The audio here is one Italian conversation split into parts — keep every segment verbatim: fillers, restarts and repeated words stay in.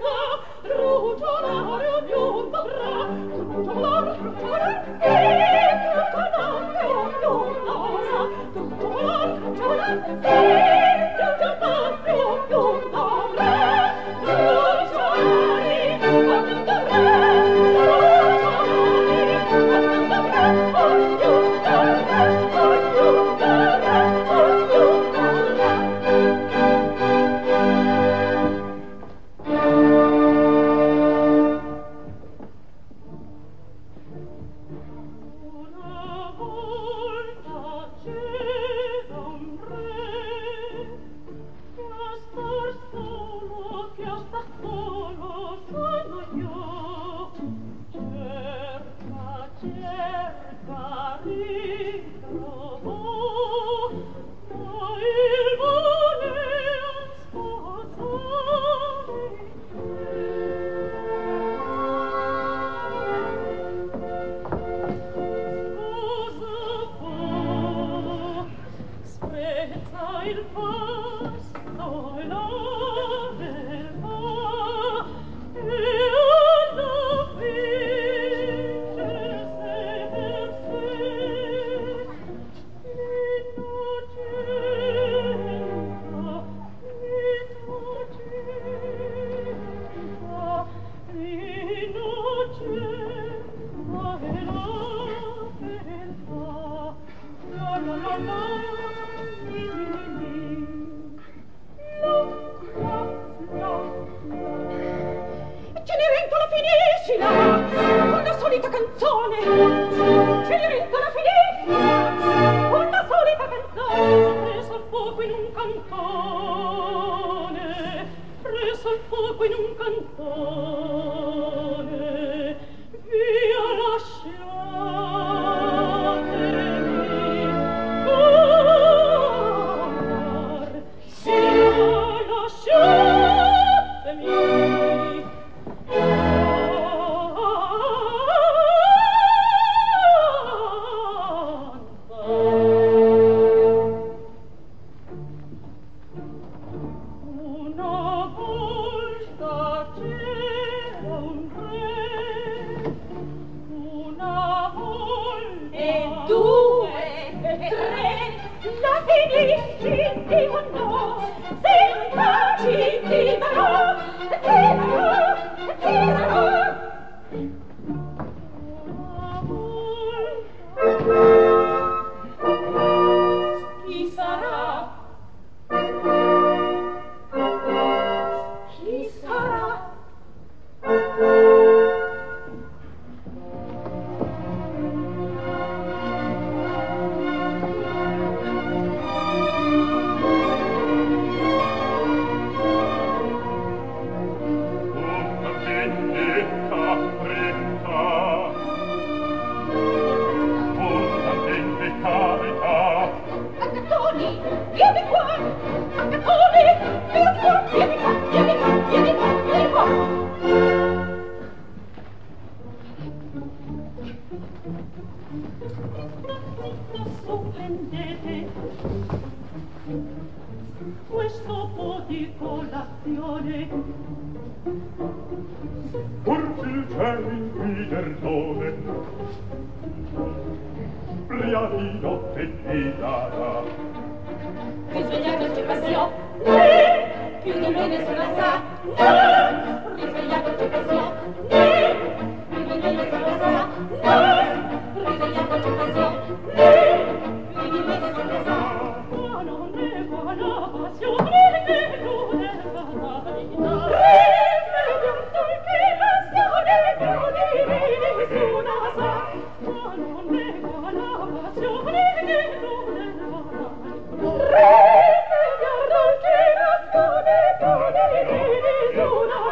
Una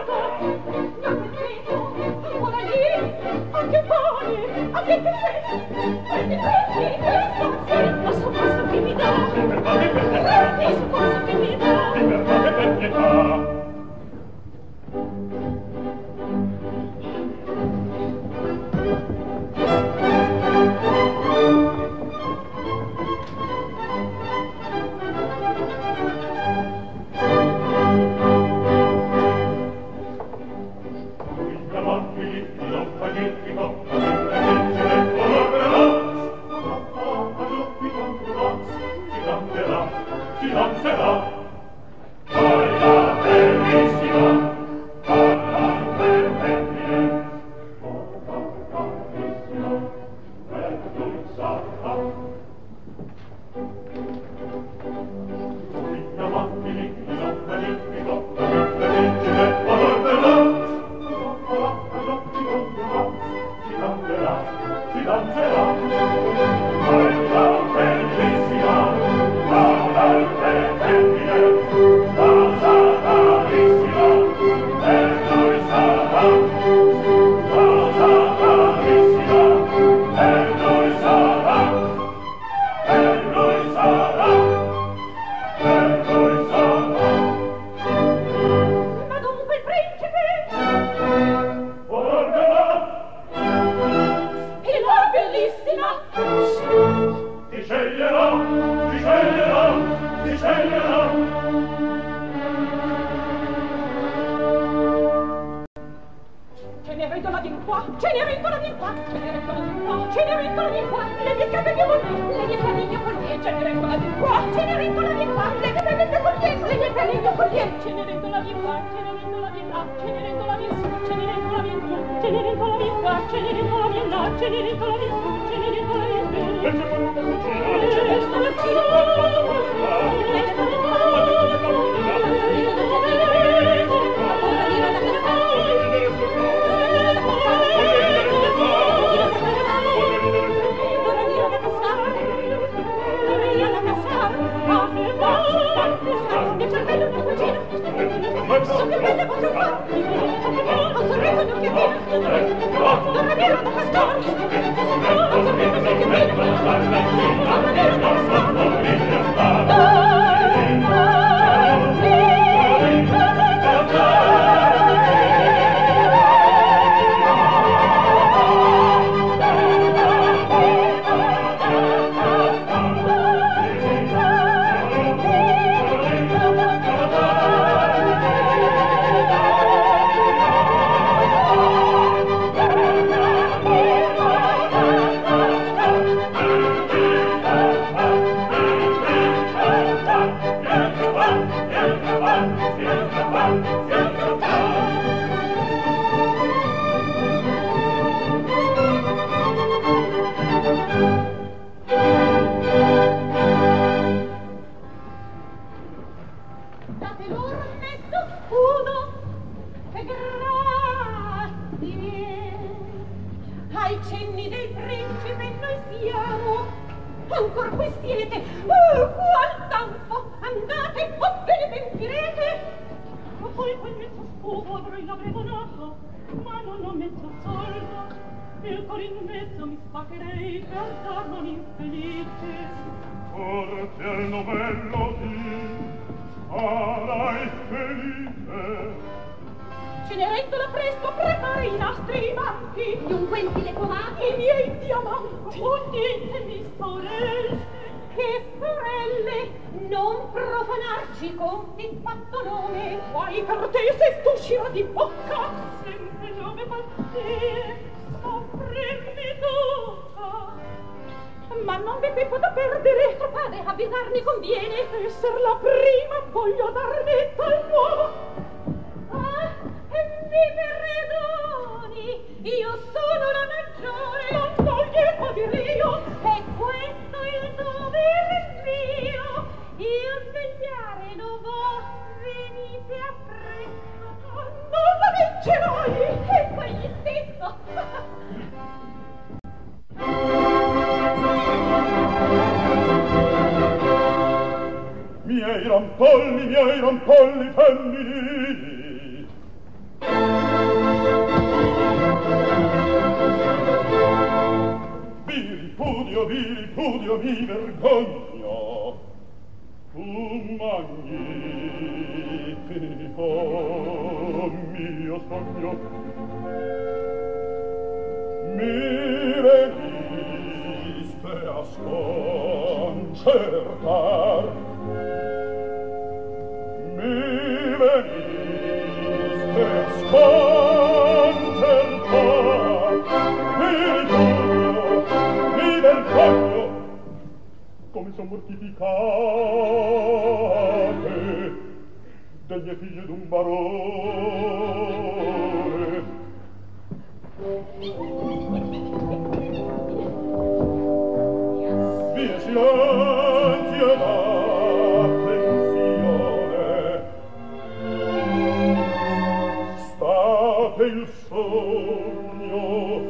Cenerentola di qua, Cenerentola di qua, Cenerentola di qua, Cenerentola di qua, le mie capelle con me, le mie famiglie con me, Cenerentola di qua, Cenerentola di qua, le mie famiglie con me, le mie famiglie con me, Cenerentola di qua, Cenerentola di là, Cenerentola di su, Cenerentola di giù, Cenerentola di qua, Cenerentola di là, Cenerentola di su, Cenerentola di giù. E se quando cucina, e sta la cina, e sta la Cenerentola presto, prepara i nastri banchi, gli unguenti decomati, i miei diamanti. Oh, ditemi, sorelle, che sorelle, non profanarci con il fatto nome. Guai per te se t'uscirà di bocca, sempre nome pazzia, soffrirmi tocca. Ma non vi tempo da perdere, tuo padre avvisarmi conviene. Esser la prima, voglio darne tal nuovo. Ah, e mi perdoni, io sono la maggiore, non voglio dire io, e questo il dovere mio, io svegliare lo vo, venite appresso, non la vincerai, e quegli stesso. Miei rampolli, miei rampolli femminili, vi ripudio, vi ripudio, mi vergogno. Un magnifico mio sogno mi veniste a sconcertar, mi veniste a sconcertar, mi ripudio, mi vergogno, come son mortificate degne figlie d'un barone. Via silenzio ed attenzione, state il sogno,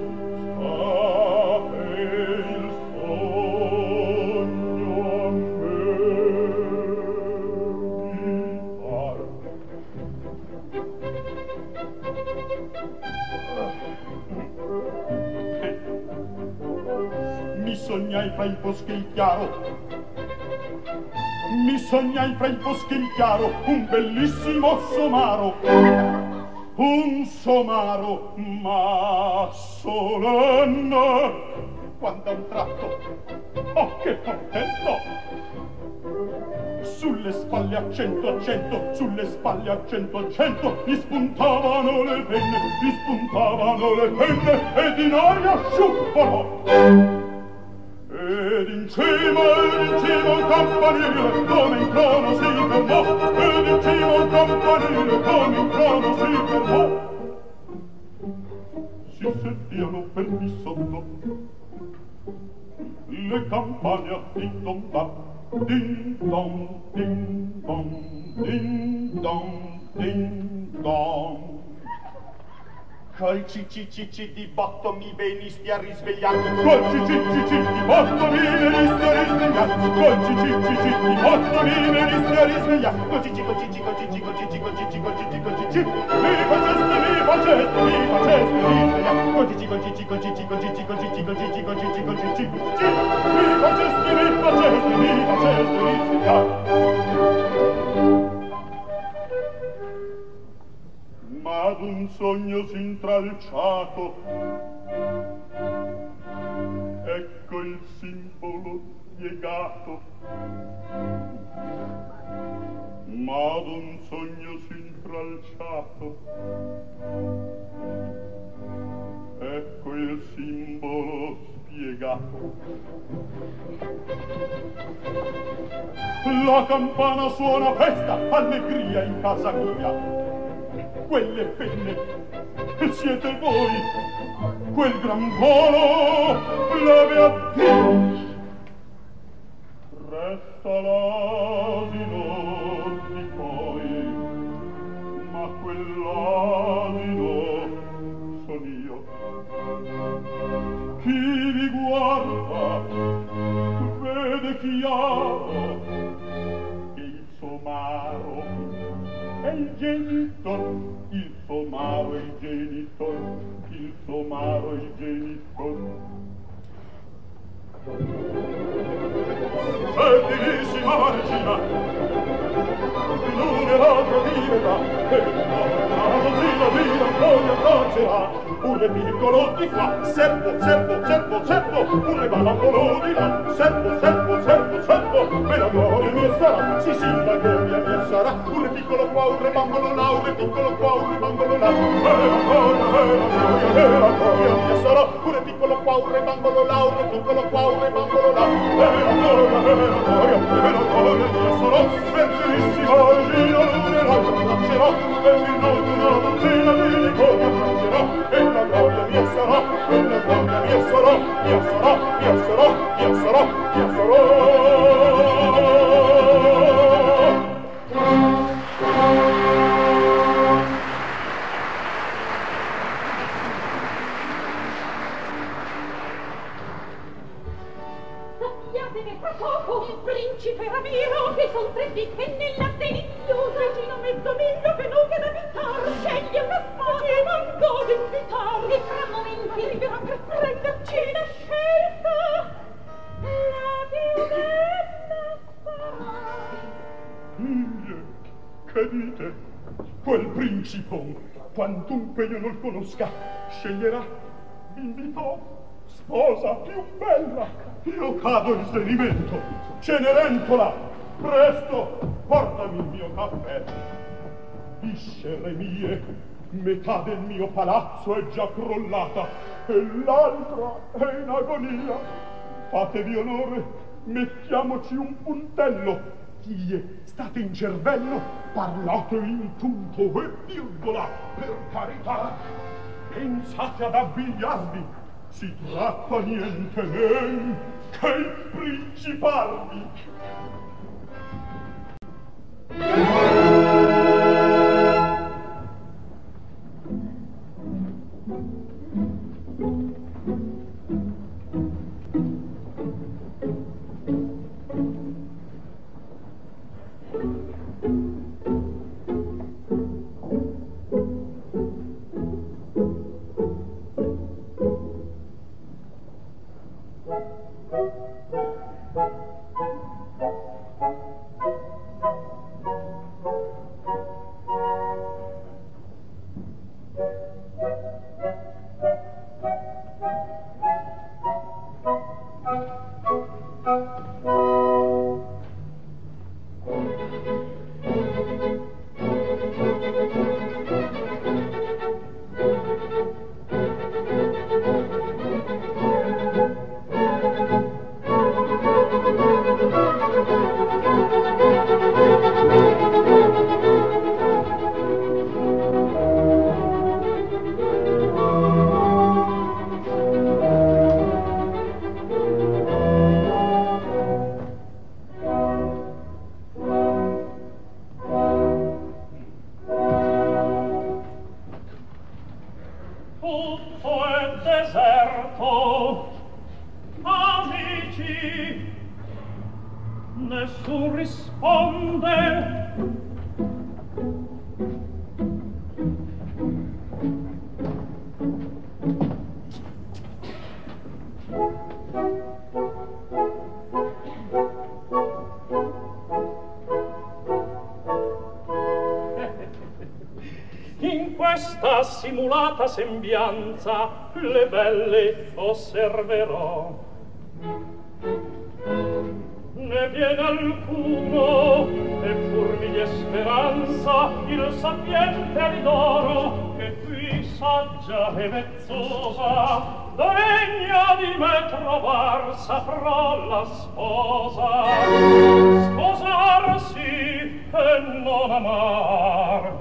state il sogno a me di far. Mi sognai fra il bosco e il chiaro, mi sognai fra il bosco e il chiaro un bellissimo somaro, un somaro ma solenne, quando a un tratto, oh che portento, sulle spalle a cento a cento, sulle spalle a cento a cento, gli spuntavano le penne, gli spuntavano le penne, ed in aria sciuppano. Ed in cima, ed in cima al campanile, come in trono si fermò, ed in cima al campanile, come in trono si fermò. Si sentivano per di sotto le campane a din don da, din don, din don, din don, din don. Col cicicicci di botto mi venisti a risvegliare, col cicicicci di botto mi venisti a risvegliare, col cicicicci di botto mi venisti a risvegliare, col cici, col cici, col cici, col cici, col cici, col cici, col cici, mi facesti, mi facesti, mi facesti risvegliare, col cici, col cici, col cici, col cici, col cici, col cici, col cici, col cici, mi facesti, mi facesti, mi facesti risvegliare. Ma ad un sogno s'intralciato, ecco il simbolo spiegato. Ma ad un sogno s'intralciato, ecco il simbolo spiegato. La campana suona festa, allegria in casa mia. Quelle penne siete voi, quel gran volo l'ave a Dio. Resta l'asino di poi, ma quell'asino son io. Chi vi guarda vede chiaro che il somaro è il genitor, il somaro è il genitor, il somaro è il genitor. Bellissima regina, l'una e l'altra viveva, e la dozzina vina poi abbraccerà. Un re piccolo di qua, servo, servo, servo, servo, un re bambolo di là, servo, servo, servo, servo, e la gloria mia sarà, sì sì, la gloria mia sarà. Un re piccolo qua, un re bambolo là, un re piccolo qua, un re bambolo là, e la gloria, e la gloria, e la gloria mia sarà. Un re piccolo qua, un re bambolo là, un re piccolo qua, un re bambolo là, e la gloria, e la gloria, e la gloria mia sarà. Bellissima regina, l'una e l'altra abbraccerà, e il noto una dozzina di nipoti abbraccerà, e la gloria mia sarà, e la gloria mia sarà, mia sarà, mia sarà, mia sarà, mia sarà. Sappiate fra poco il principe Ramiro, che son tre bicche nella deliziosa regina mezzo miglio che non che da vittar, sceglie una spada che non gode invitar, e tra momenti arriverà per prenderci la scelta, la più bella sarà. Mie, che dite? Quel principon, quantunque io non conosca, sceglierà, invitò, sposa più bella. Io cado in svenimento. Cenerentola, presto, portami il mio caffè. Viscere mie, metà del mio palazzo è già crollata e l'altra è in agonia. Fatevi onore, mettiamoci un puntello. Figlie, state in cervello, parlate in punto e virgola, per carità. Pensate ad abbigliarvi. Si tratta niente men che il principarvi. tutto è deserto. Amici, nessun risponde. In questa simulata sembianza le belle osserverò. Ne viene alcuno e furbi di speranza il sapiente ridoro che qui saggia e vezzosa degna di me trovar saprò la sposa. Sposarsi e non amar,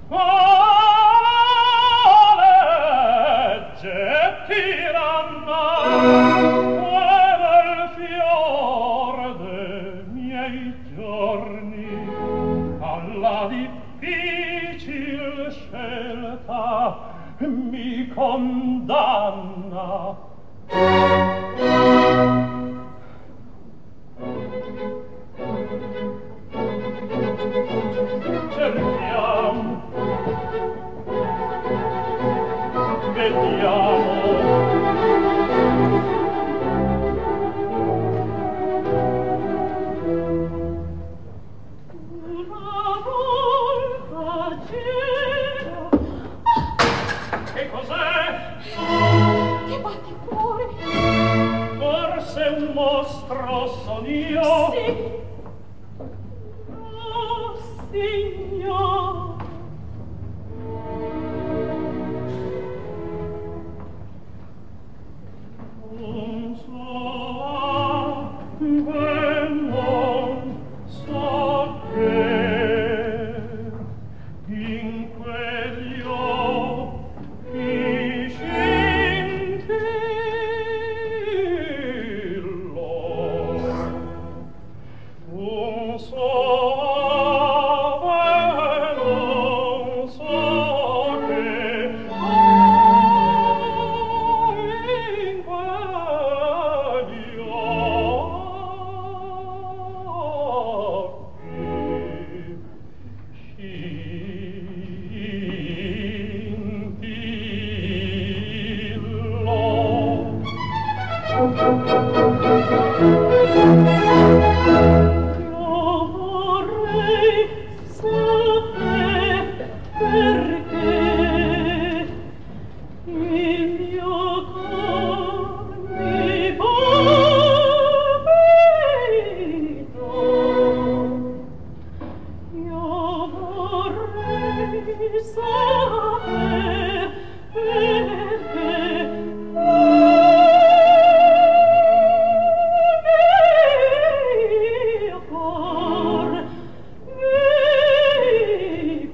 ma legge tiranna e nel fior de miei giorni alla difficil scelta mi condanna. Cerchiamo, vediamo. Una volta c'era. Che cos'è? Che batte il cuore? Forse un mostro son io? Sì. Oh, signor. Non so, e non so che in quegli occhi scintillò. Non so, e non so che in quegli Io vorrei sapere perché il mio cor mi palpita. Io vorrei sapere perché mio cor mi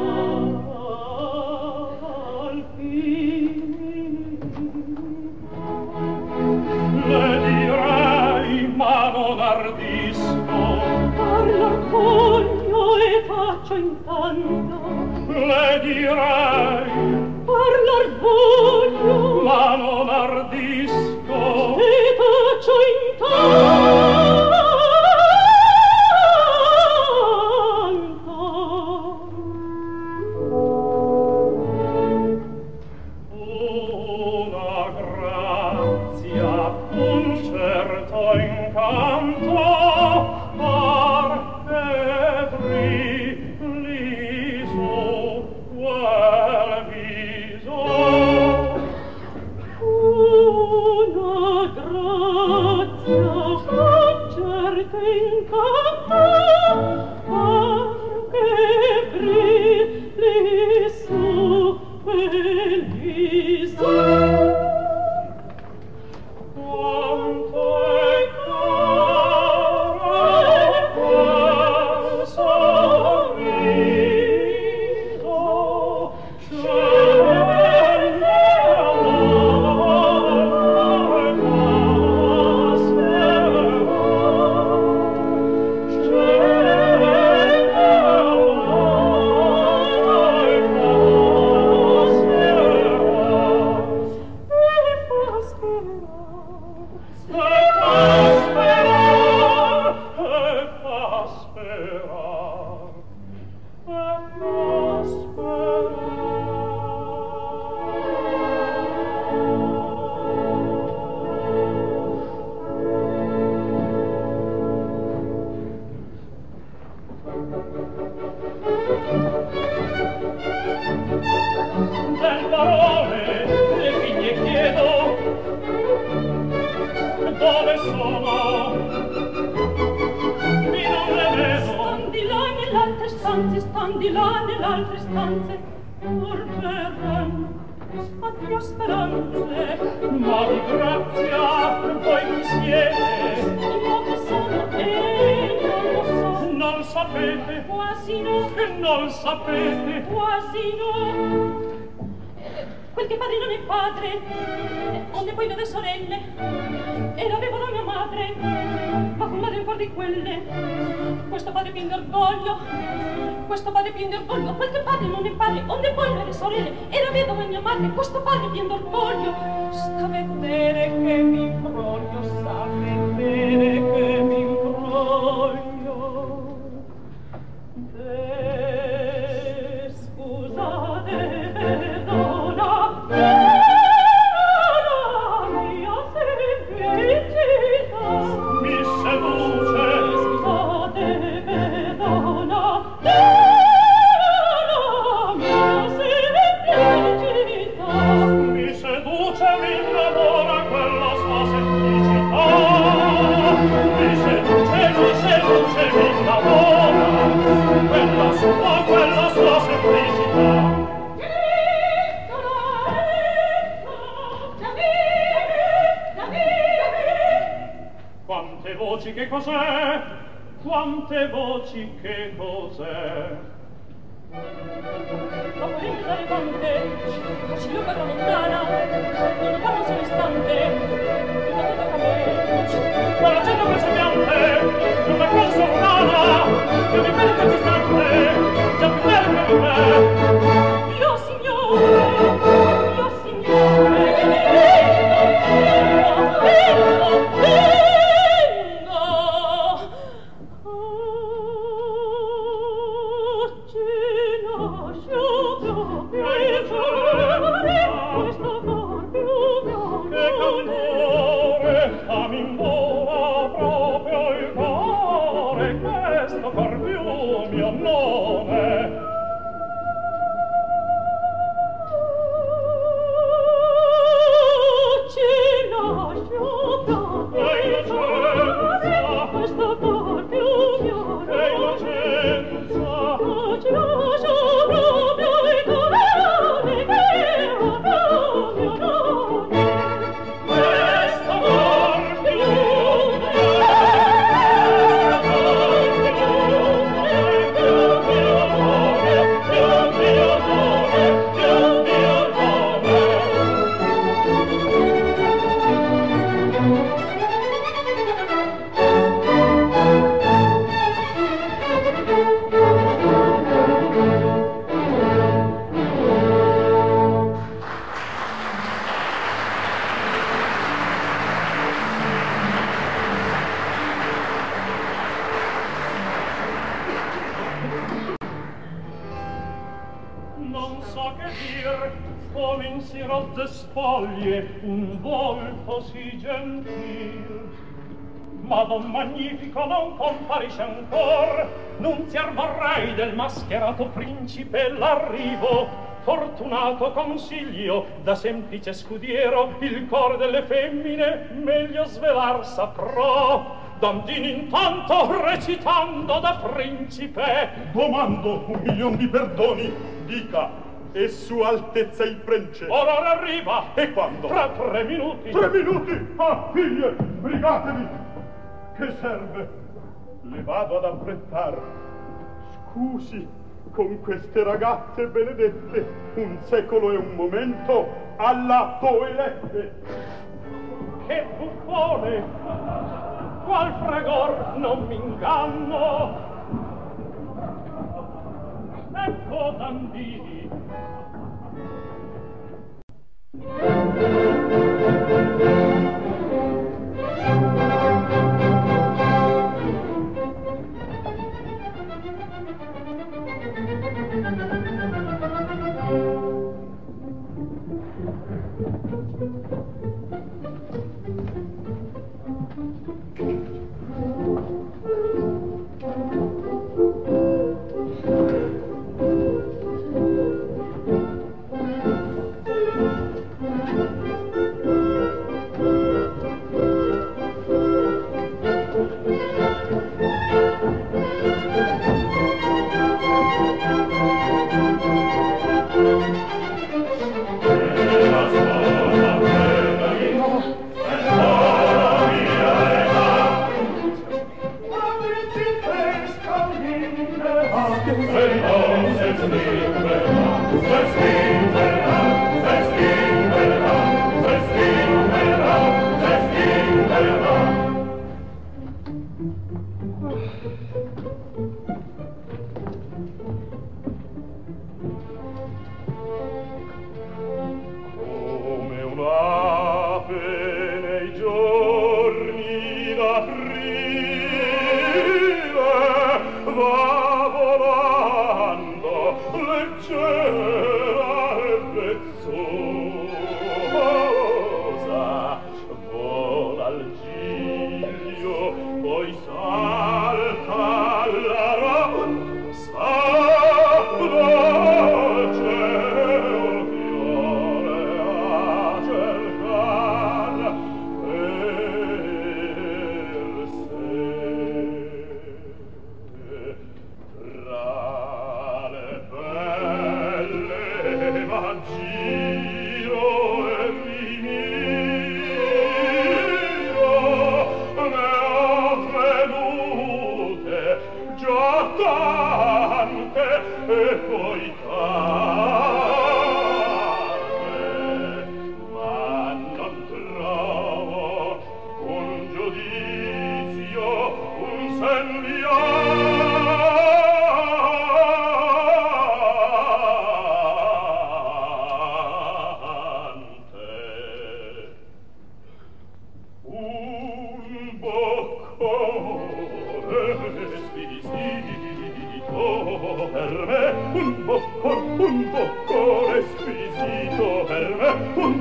palpita. Le direi, ma non ardisco. Per l'orgoglio e faccio intanto. Le direi, Per l'orgoglio ma non ardisco. e faccio intanto. Una grazia, un certo incanto, par che brilli su quel viso. Una grazia, un certo incanto, che brilli su quel viso. Quanto è caro quel sorriso, sceglie l'amore passerò, sceglie l'amore passerò. dove sono? Qui non le vedo. Stan di là nell'altre stanze, stan di là nell'altre stanze. Or verranno, addio speranze. Ma di grazia, voi chi siete? Io che sono e non lo so. Non sapete? Quasi no. Che non sapete? Quasi no. Quel che padre non è padre, onde poi vede sorelle, e l'avevo la mia madre, ma con madre ancora di quelle. Questo padre pieno d'orgoglio, questo padre pieno d'orgoglio, quel che padre non è padre, onde poi vede sorelle, e l'avevo la mia madre, questo padre pieno d'orgoglio. Sta a vedere che mi imbroglio, sta a vedere che mi imbroglio. Eh, scusate, perdona, la mia semplicità. Mi seduce. Scusate, perdona, la mia semplicità. Mi seduce, mi innamora quella sua semplicità. Mi seduce, mi seduce, mi innamora quella sua, quella sua semplicità. Quante voci, che cos'è? Quante voci, che cos'è? La corrente da levante, facilio per la lontana, non parlo un solo istante, mi fa tutta a me. Quella cena perseguiante, una cosa sovrana, io mi vedo che istante, già più bella che me. Io signore, io signore, vengo, vengo, oggi lascio proprio il cuore, questo cor più Che candore, a m'invola proprio il cuore, questo cor più mio nome. Ci lascio proprio il cuore, questo cor più mio E nome. innocenza, Ci lascio proprio il cuore, che ho mio nome. questo cor più mio Non so che dir, come in si rozze spoglie un volto sì gentil. Ma don magnifico non comparisce ancor, nunziar vorrei del mascherato principe l'arrivo. Fortunato consiglio, da semplice scudiero, il cor delle femmine meglio svelar saprò. Dandini intanto recitando da principe. Domando un milion di perdoni, dica, e su altezza il prence. Ora arriva. E quando? Tra tre minuti. Tre minuti? Ah, figlie, brigatevi! Che serve? Le vado ad affrettar. Scusi, con queste ragazze benedette, un secolo e un momento all'atto elette. Che buffone! Qual fragor non m'inganno? Ecco Dandini.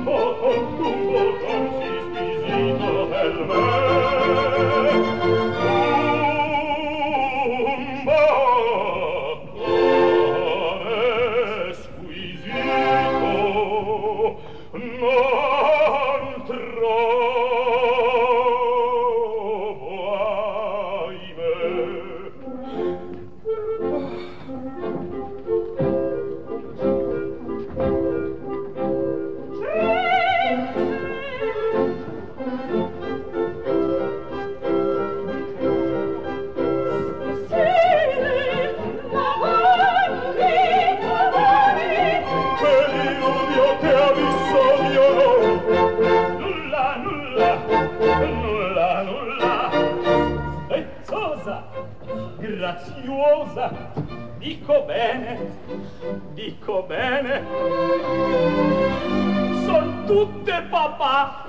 Dico bene, dico bene, son tutte papà,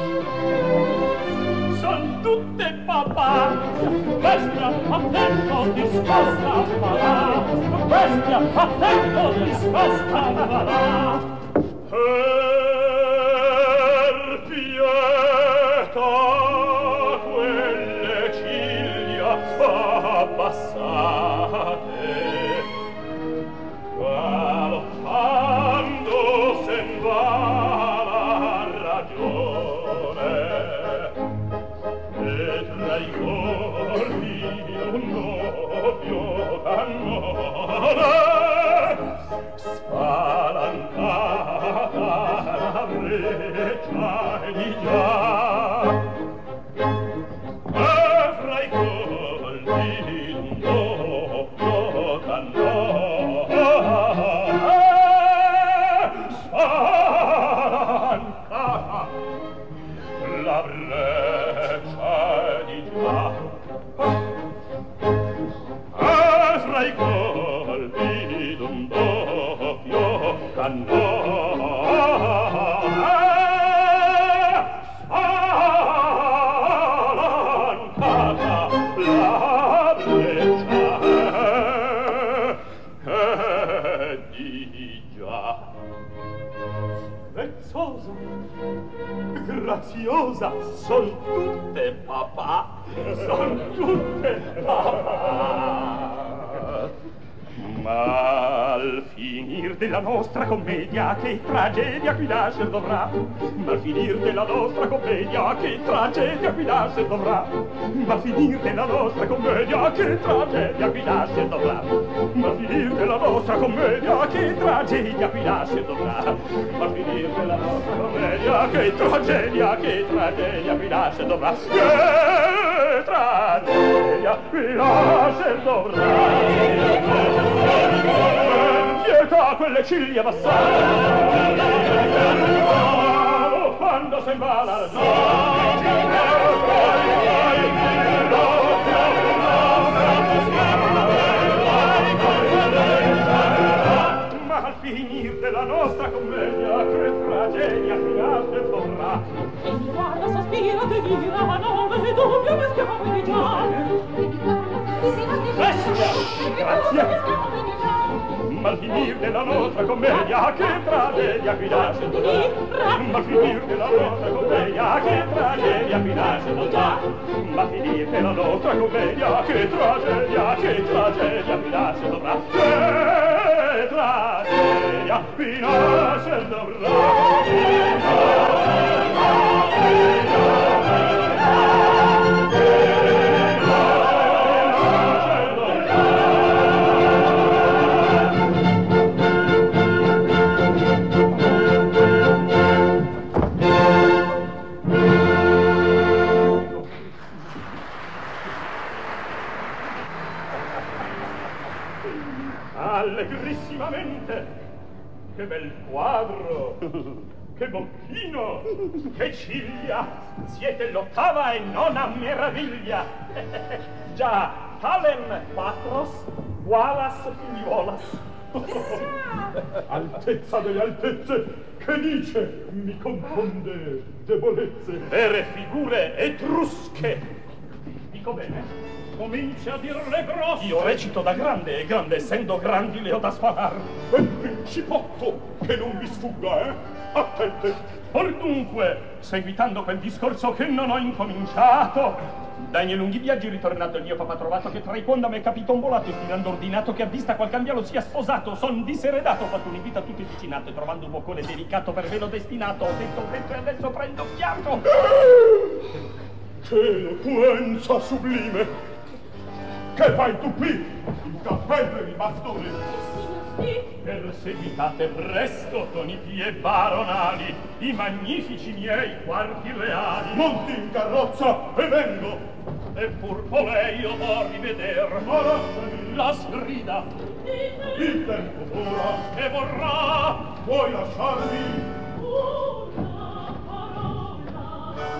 son tutte papà. Bestia, attento, discosta, papà. Bestia, attento, discosta, papà. Per pietà quelle ciglia abbassate, galoppando sen va la ragione, e tra i corpi un doppio cannone spalancata la breccia e di già, e fra i colpi un doppio cannone spalancata la breccia e di già, e fra i colpi d'un doppio cannone spalancata la breccia e di già. Vezzosa, graziosa, son tutte papà, son tutte papà. Ma al finir della nostra commedia, che tragedia qui nascer dovrà, ma al finir della nostra commedia, che tragedia qui nascer dovrà, ma al finir della nostra commedia, che tragedia qui nascer dovrà, ma al finir della nostra commedia, che tragedia qui nascer dovrà, ma al finir della nostra commedia, che tragedia, che tragedia qui nascer dovrà, che tragedia qui nascer dovrà. Pietà quelle ciglia bassate, quando se va la ma al finir della nostra commedia, che tragedia finale dovrà. E mi guarda, sospira, delira, ma non vede dubbio che schiamo di già. Bestia, grazie. Ma al finir della nostra commedia, che tragedia qui nasce dovrà. Ma al finir della nostra commedia, che tragedia qui nasce dovrà. Ma al finir della nostra commedia, che tragedia, che tragedia qui nasce dovrà. Che tragedia qui nasce allegrissimamente. Che bel quadro, che bocchino, che ciglia, siete l'ottava e nona meraviglia. Già, talem patros, qualas figliolas. Altezza delle altezze, che dice? Mi confonde debolezze. Vere figure etrusche. Dico bene? Comincia a dirle grosse. Io recito da grande, e grande essendo grandi le ho da sparar. Quel principotto, che non vi sfugga, eh? attente. Or dunque, seguitando quel discorso che non ho incominciato, dai miei lunghi viaggi ritornato il mio papà trovato che tra i quando m'è capito un volato e stilando ordinato che a vista qual cambialo sia sposato, son diseredato, ho fatto un'invita a tutti il vicinato e trovando un boccone delicato per velo destinato, ho detto, ho detto e adesso prendo fiato. Che eloquenza sublime! Che fai tu qui? Il cappello e il bastone! Perseguitate presto con i pie baronali i magnifici miei quarti reali. Monti in carrozza e vengo. Eppur colei io vor riveder. Ma lasciami la sgrida. Il tempo ora che vorrà. Vuoi lasciarmi? Una parola.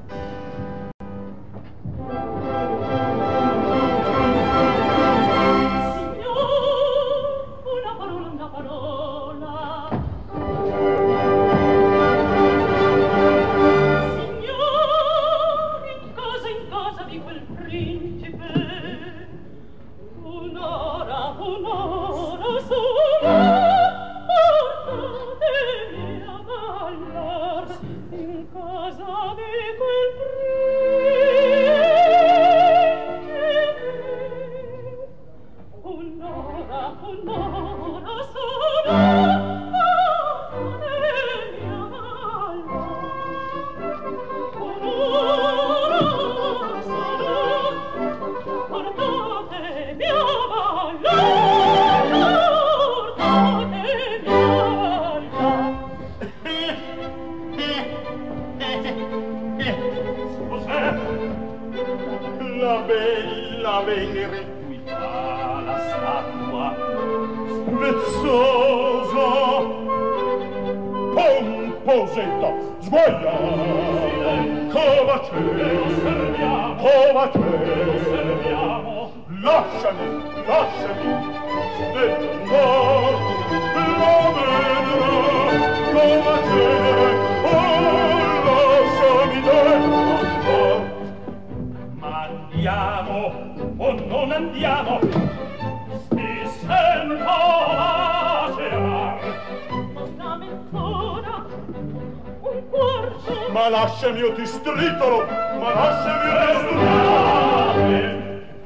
Ma lasciami io ti stritolo! Ma lasciami io ti stritolo!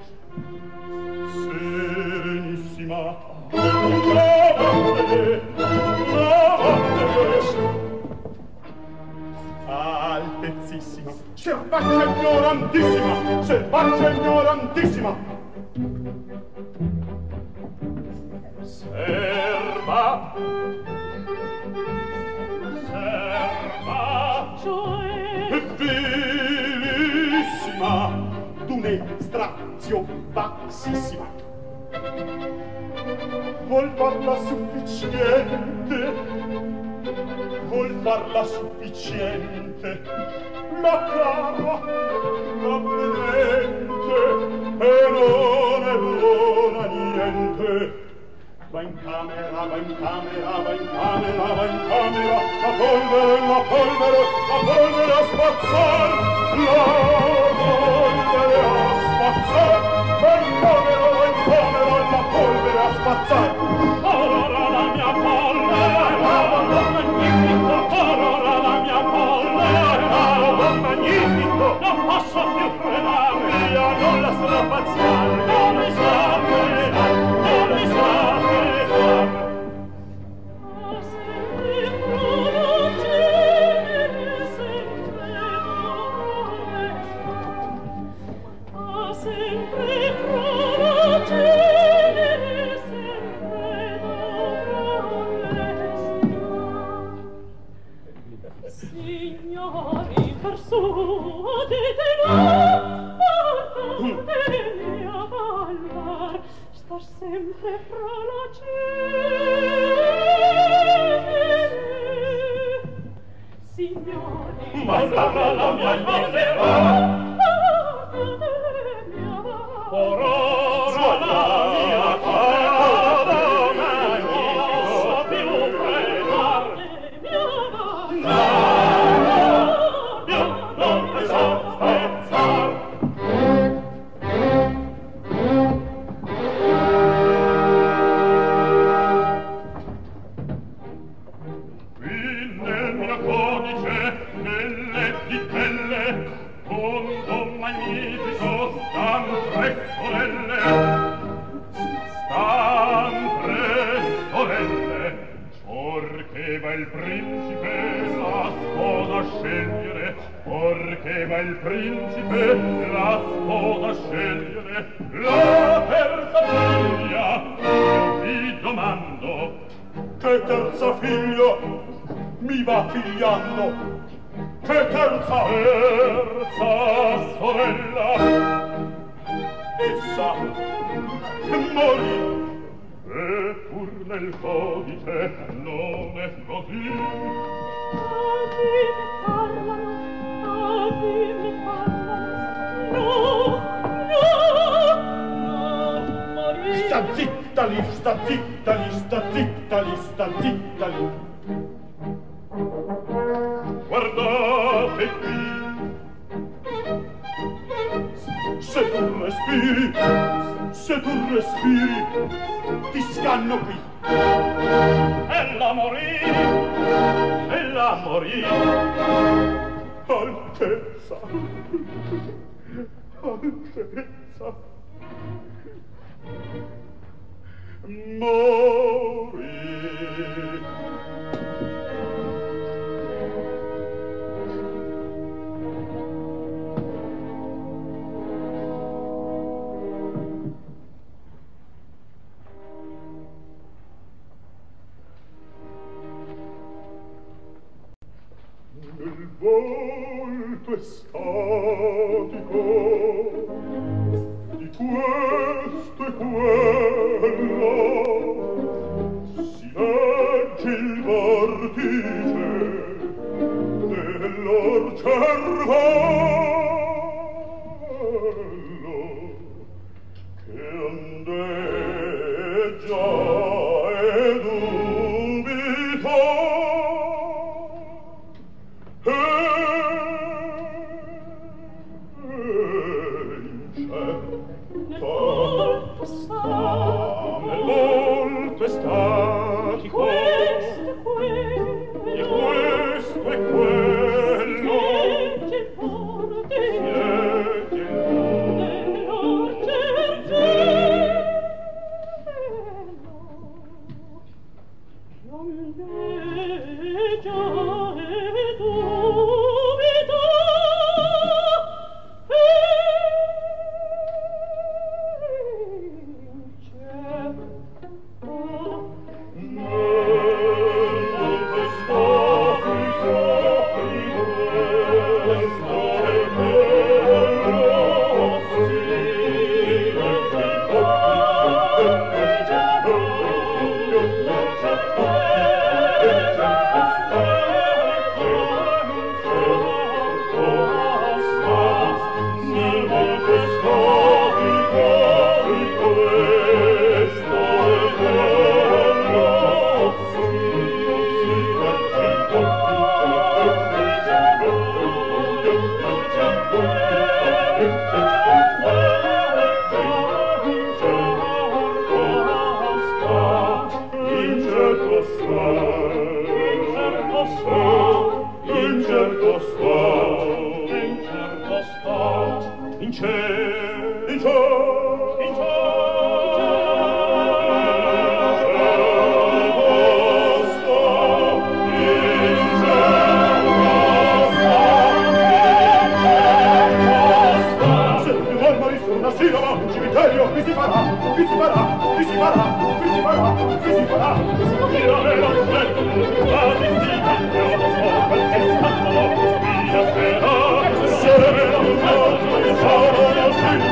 Serenissima! Trovate! Trovate! Altezissima! Selvaggia ignorantissima! Selvaggia ignorantissima! Serva! Serva! Cioè? Vilissima! D'une strazio bassissima! Vuol farla sufficiente? Vuol farla sufficiente? La cara, la credente, e non è buona niente! Va in camera, va in camera, va in camera, va in camera, la polvere, la polvere, la polvere a spazzar, la polvere a spazzar, va in camera, va in camera, la polvere a spazzar. Ora la mia polvere, magnifico, ora la mia polvere, magnifico, non posso più frenare, via, non la strapazzare, non mi sapere, non mi sapere. Signori, persuadete no, portatemi a ballar, star sempre fra la gente. Signori, ma sarà la mia miseria, portatemi a ballar, or ora la mia cara magnifico più frenar, portatemi a ballar. non mi so spezzar. Qui ne belle zitelle, mondo magnifico, stan tre sorelle, stan tre sorelle, orché va il principe la sposa scegliere, orché va il principe la sposa scegliere, la terza figlia, vi domando, che terza figlia mi va figliando, che terza terza sorella, essa morì. E pur nel codice non è così. Così ne parlano, così ne parlano. No, no, non morì. Sta zitta lì, sta zitta lì, sta zitta lì, sta zitta lì. Guardate qui. Se tu respiri, se tu respiri, ti scanno qui. Ella morì, ella morì. Altezza, altezza, morì. Il volto è statico di questo e quello, si legge il vortice del lor cervello che ondeggia e dubita. Molto statico di questo e quello, si legge il volto Se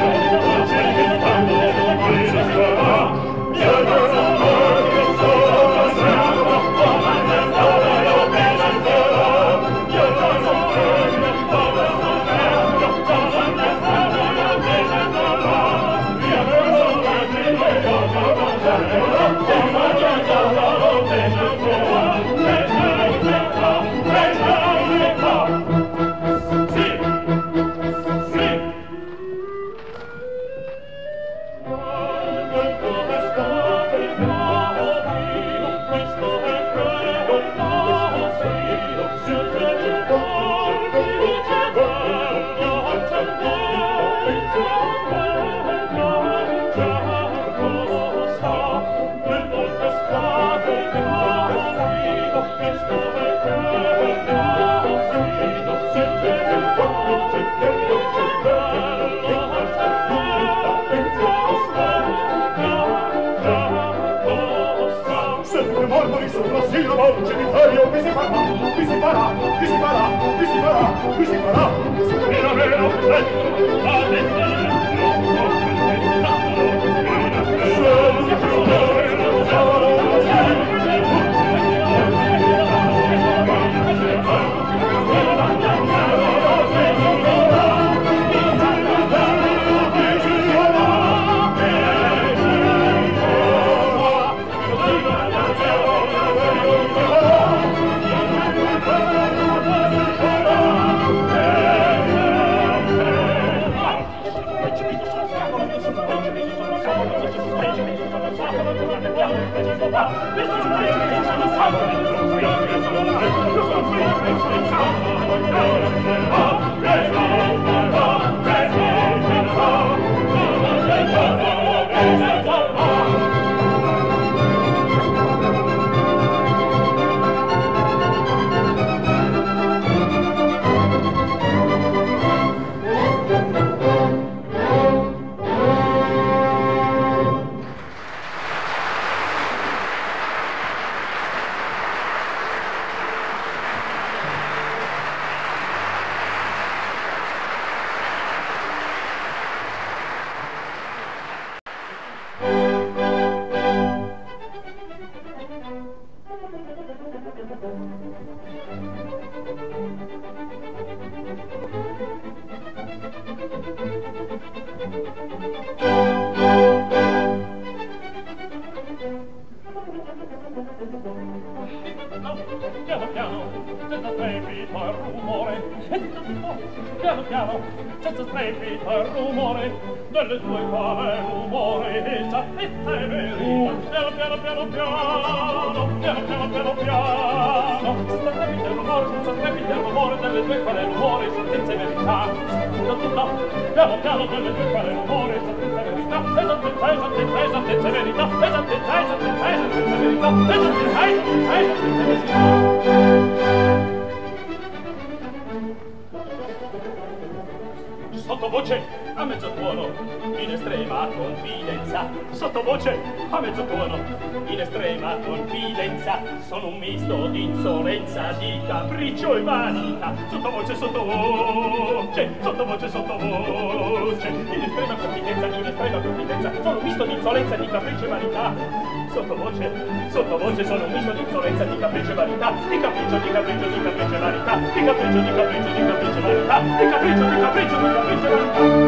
Sottovoce a mezzotuono, in estrema confidenza. Sottovoce a mezzotuono, in estrema confidenza. Sono un misto di insolenza, di capriccio e vanità. Sottovoce, sottovoce, sottovoce, sottovoce. In estrema confidenza, in estrema confidenza. Sono un misto di insolenza, di capriccio e vanità. Sottovoce, sottovoce, sono un misto di insolenza, di capriccio e vanità. Di capriccio, di capriccio, di capriccio e vanità. Di capriccio, di capriccio, di capriccio e vanità. Di capriccio, di capriccio, di capriccio e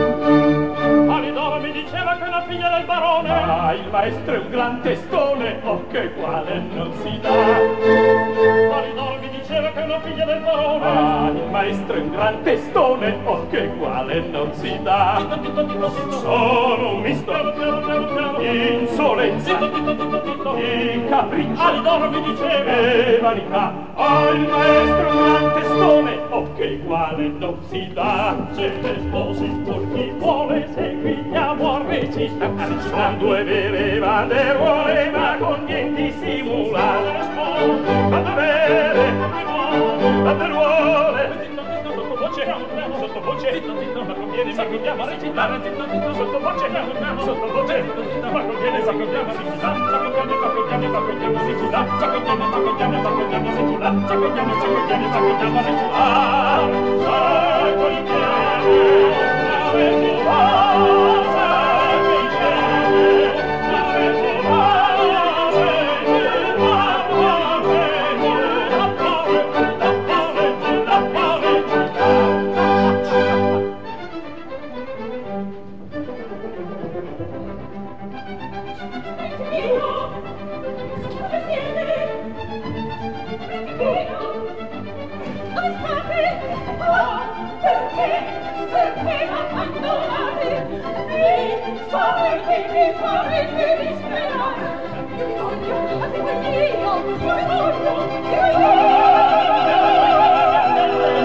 vanità. Alidoro mi diceva che è una figlia del barone. Ah, il maestro è un gran testone, oh che quale non si dà. Alidoro mi diceva che è una figlia del barone. Ah, il maestro è un gran testone, oh che quale non si dà. Sono un misto di insolenza, di capriccio. Alidoro mi diceva e vanità. Ah, il maestro è un gran testone, oh che quale non si dà. Se ne sposi por chi vuole, seguiamo a recita. Quando è vere vade vuole, ma con niente simulare. Quando è vere vade vuole, sottovoce, sottovoce, ma conviene, ma conviamo a recitare. Sottovoce, sottovoce, ma conviene, ma conviamo a recitare. Ma conviene, ma conviene, ma conviamo a recitare. Ma conviene, ma conviene, ma conviamo a recitare. Ma conviene, ma conviene, ma conviamo a recitare. Ma conviene. Io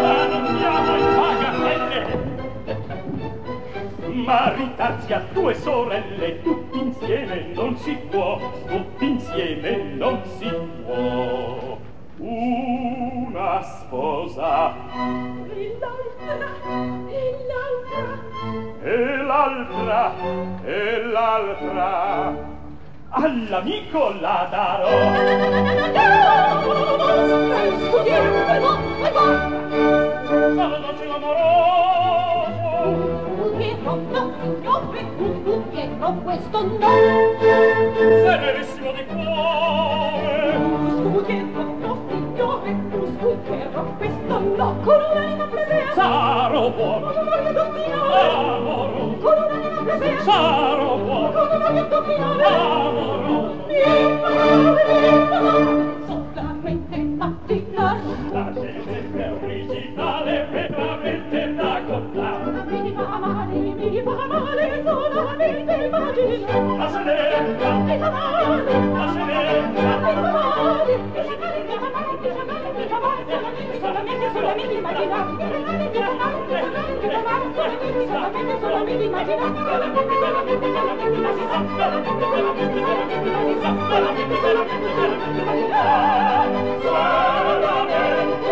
maritarsi a due sorelle, tutti insieme non si può, tutti insieme non si può. Una sposa e l'altra, e l'altra, e l'altra, e l'altra all'amico la darò. Scudiere, no, vai, vai. Salutaci l'amoroso. Scudiero, no, signore, scudiero, questo no. Severissimo di cuore. Scudiero, no, signore, scudiero, questo no. Con un'anima plebea. Sarò buono. Con una dottina. Amoroso. Con un'anima plebea. Sarò buono. Con una dottina. Amoroso. Mi pare, mi pare, solamente mattinar. La gente è originale, veramente da contare. Mi fa male, mi fa male, solamente immaginare. La senetta, Mi fa male, la senetta, mi fa male, mi fa male, mi fa male, mi fa male, mi fa male, solamente, solamente immaginare. Mi fa male, mi fa male, mi fa male, solamente, solamente, solamente immaginare. Solamente, solamente, solamente immaginare. Solamente, solamente, solamente immaginare. Solamente, solamente, solamente immaginare. Solamente,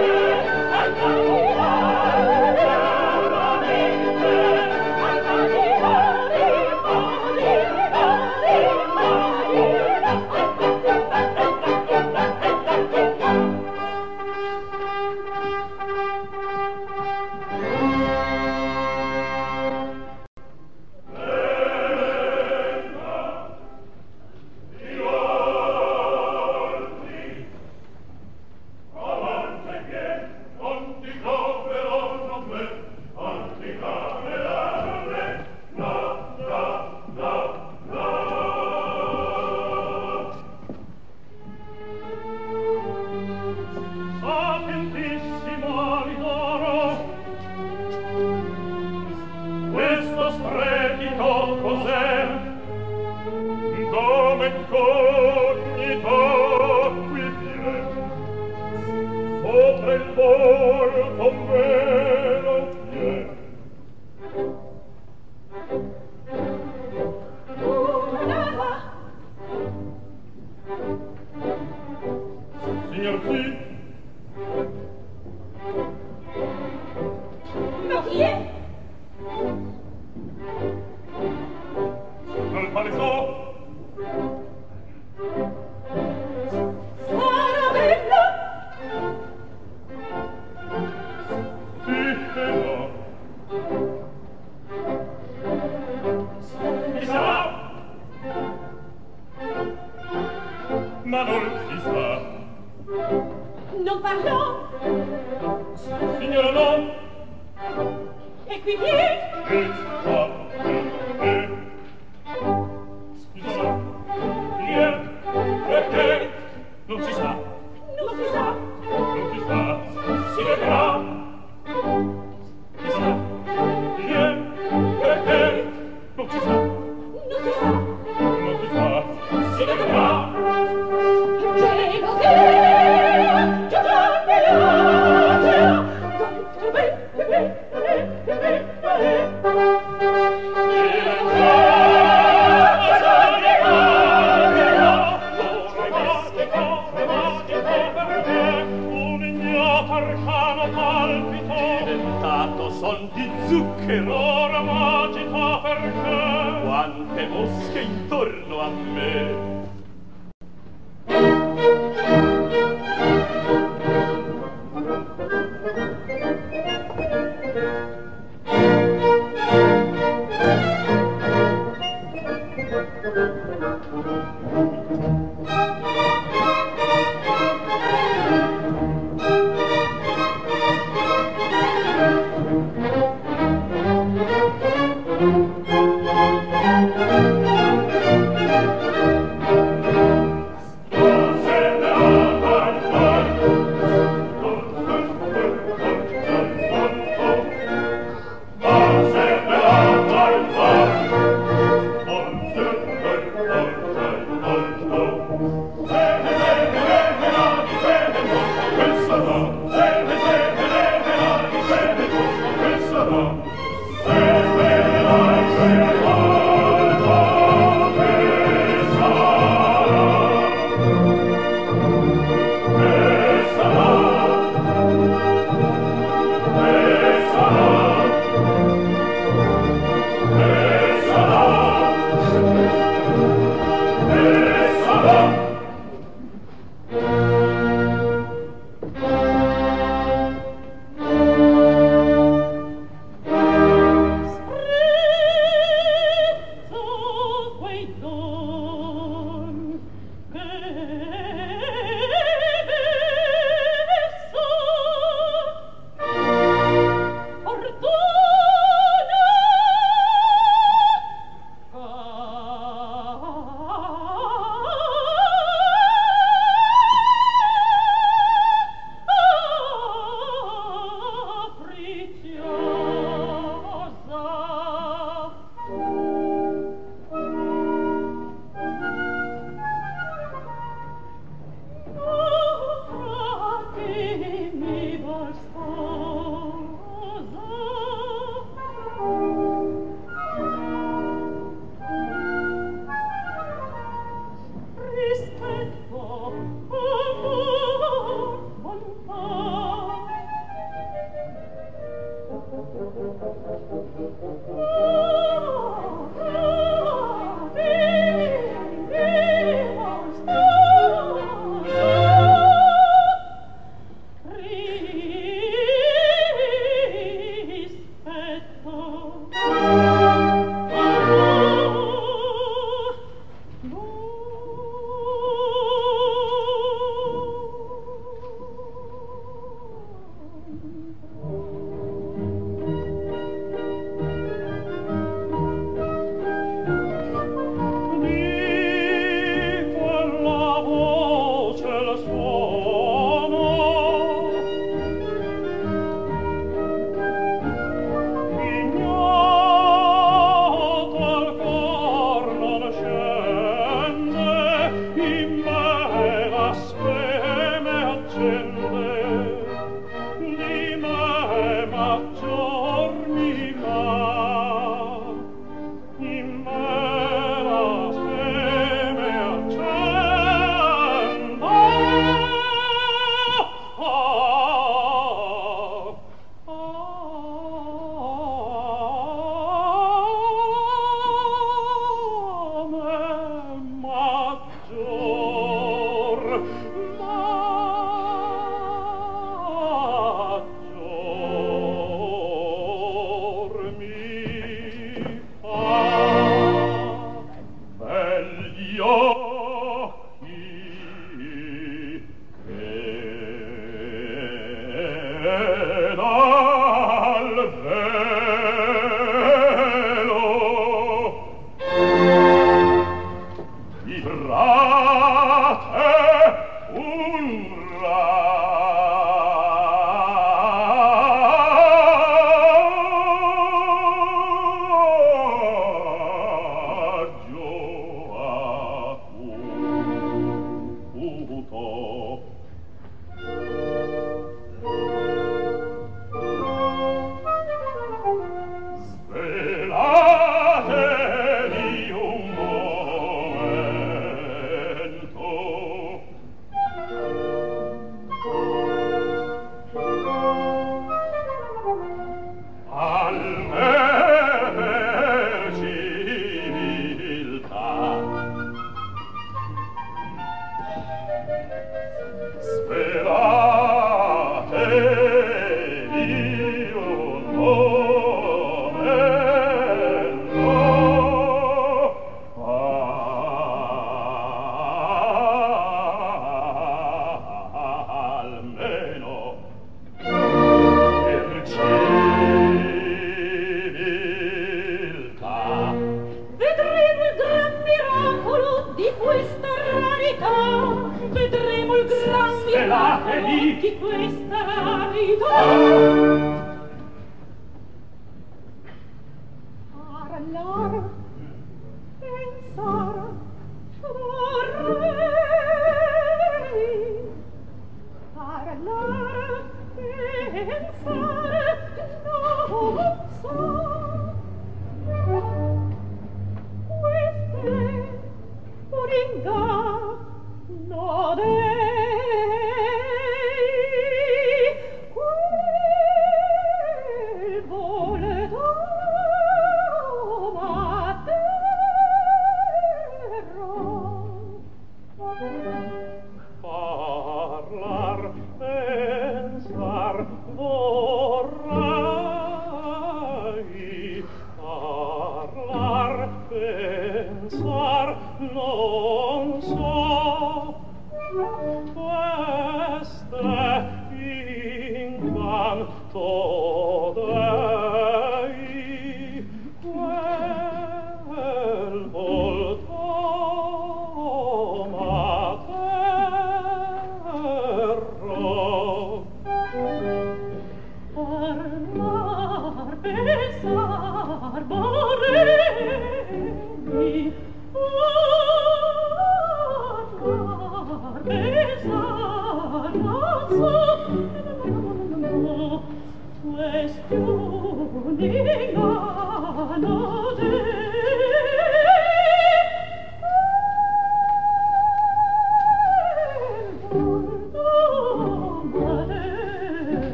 Stasera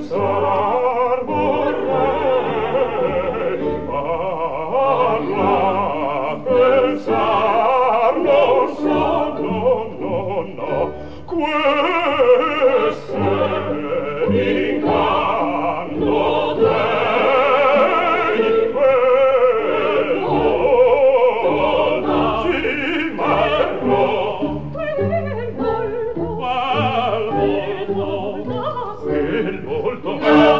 pensar vorrei, parla, pensar non so, no, no, no, questo incanto dei quello si marrò. Quel volto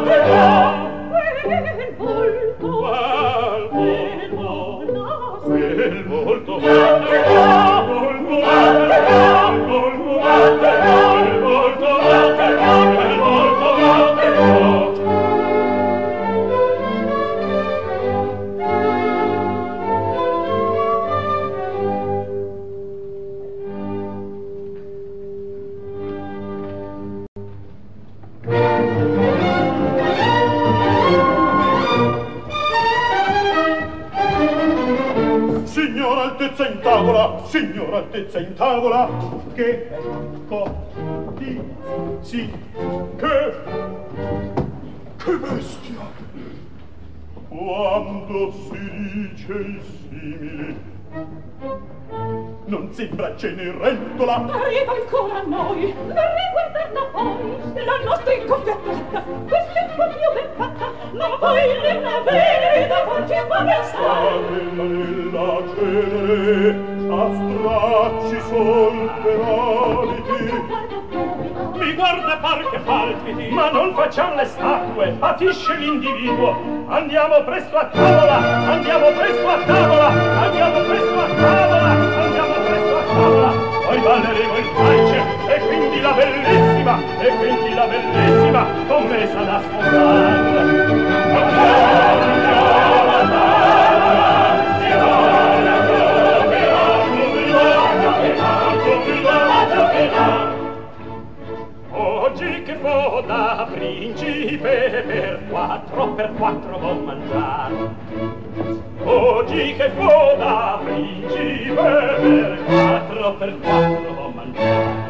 quel volto Signor Altezza in tavola, signor Altezza in tavola, che ecco di sì, che che bestia! Quando si dice il simile, non sembra Cenerentola. Arriva ancora a noi, verremo interna poi, la nostra incompiatata, questa è proprio ben fatta, ma poi nella verità non ci fa pensare. Nella cenere, a stracci sol per aliti. Mi guarda par che palpiti, ma non facciamo le statue, patisce l'individuo. Andiamo presto a tavola, andiamo presto a tavola, andiamo presto a tavola, andiamo presto a tavola. Poi balleremo il calce, e quindi la bellissima, e quindi la bellissima, con me sarà sposare. Andiamo, andiamo a tavola, si vuole a giochina, oggi che fo da principe per quattro per quattro vuol mangiare. Oggi che fo da principe per quattro per quattro vuol mangiare.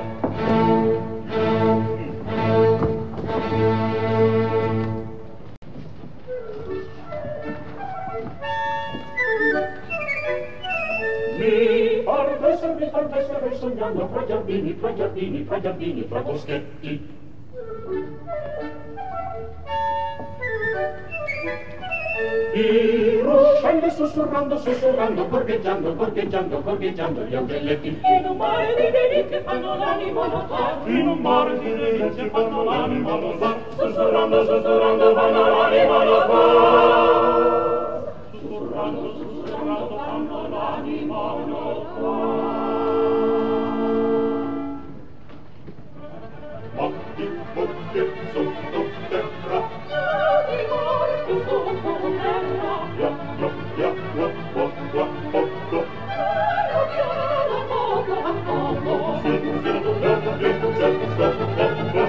Mi par d'essere, mi par d'essere sognando fra giardini, fra giardini, fra giardini, fra boschetti. I ruscelli sussurrando, sussurrando, gorgheggiando, gorgheggiando, gorgheggiando gli augelletti. In un mare di deli che fanno l'animo notar, In un mare di deli che fanno l'animo notar, sussurrando, sussurrando, fanno l'animo notar. Sussurrando, sussurrando, fanno l'animo notar. Occhi, occhi, sotto terra, di morti sotto terra, ya, ya, ya, ya, ya, ya, occo. piano piano, poco a poco, Sì, sì, ya, ya, ya, ya, ya,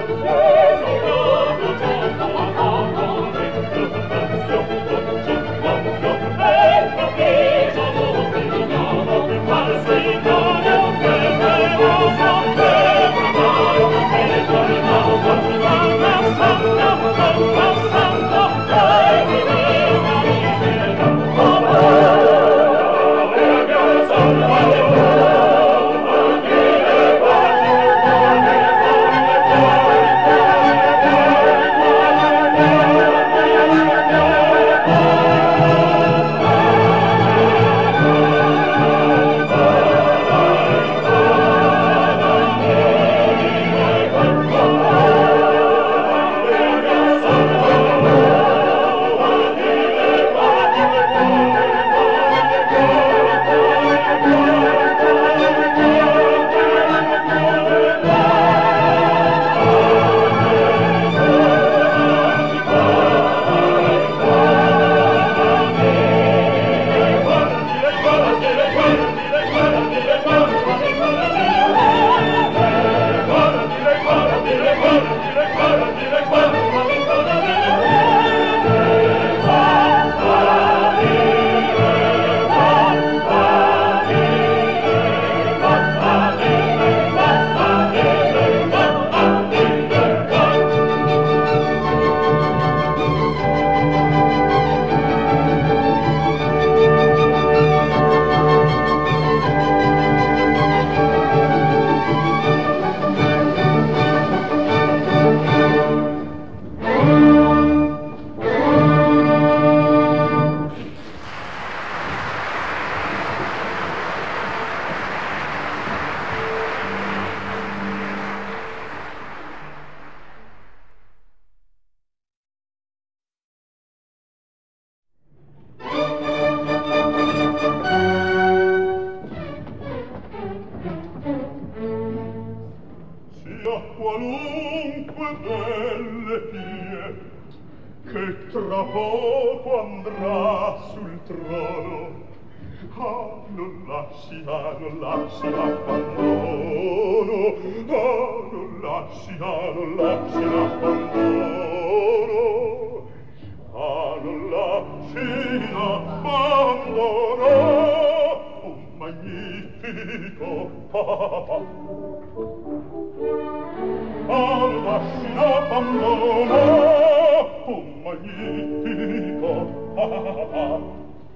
ecco che sono un figliolo, ma sei via qualunque delle vie, che tra poco andrà sul trono. Ah, non lasci, ah, non lasci l'abbandono, ah, non lasci, ah, non lasci l'abbandono, ah, non lasci l'abbandono, un magnifico papà. Ah, non lasci l'abbandono, un magnifico papà.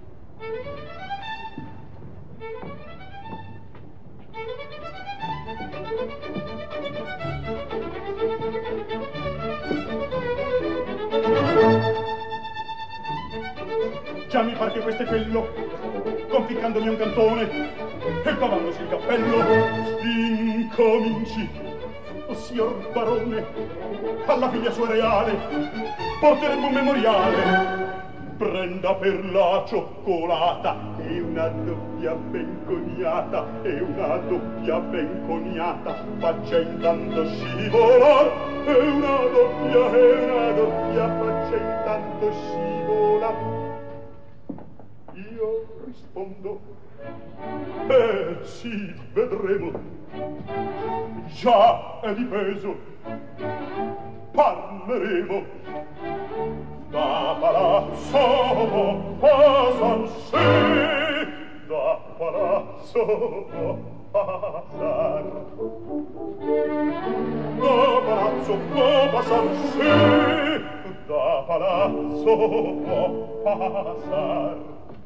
Già mi par che questo è quello, conficcandomi un cantone e cavandosi il cappello. Incominci, o signor barone, alla figlia sua reale porteremo un memoriale. Prenda per la cioccolata e una doppia ben coniata, e una doppia ben coniata, faccia intanto scivolar, e una doppia, e una doppia, faccia intanto scivolar. Io rispondo, eh sì, vedremo, già è di peso, parleremo. Da palazzo passan sì, da palazzo passar, da palazzo passan sì, da palazzo passar.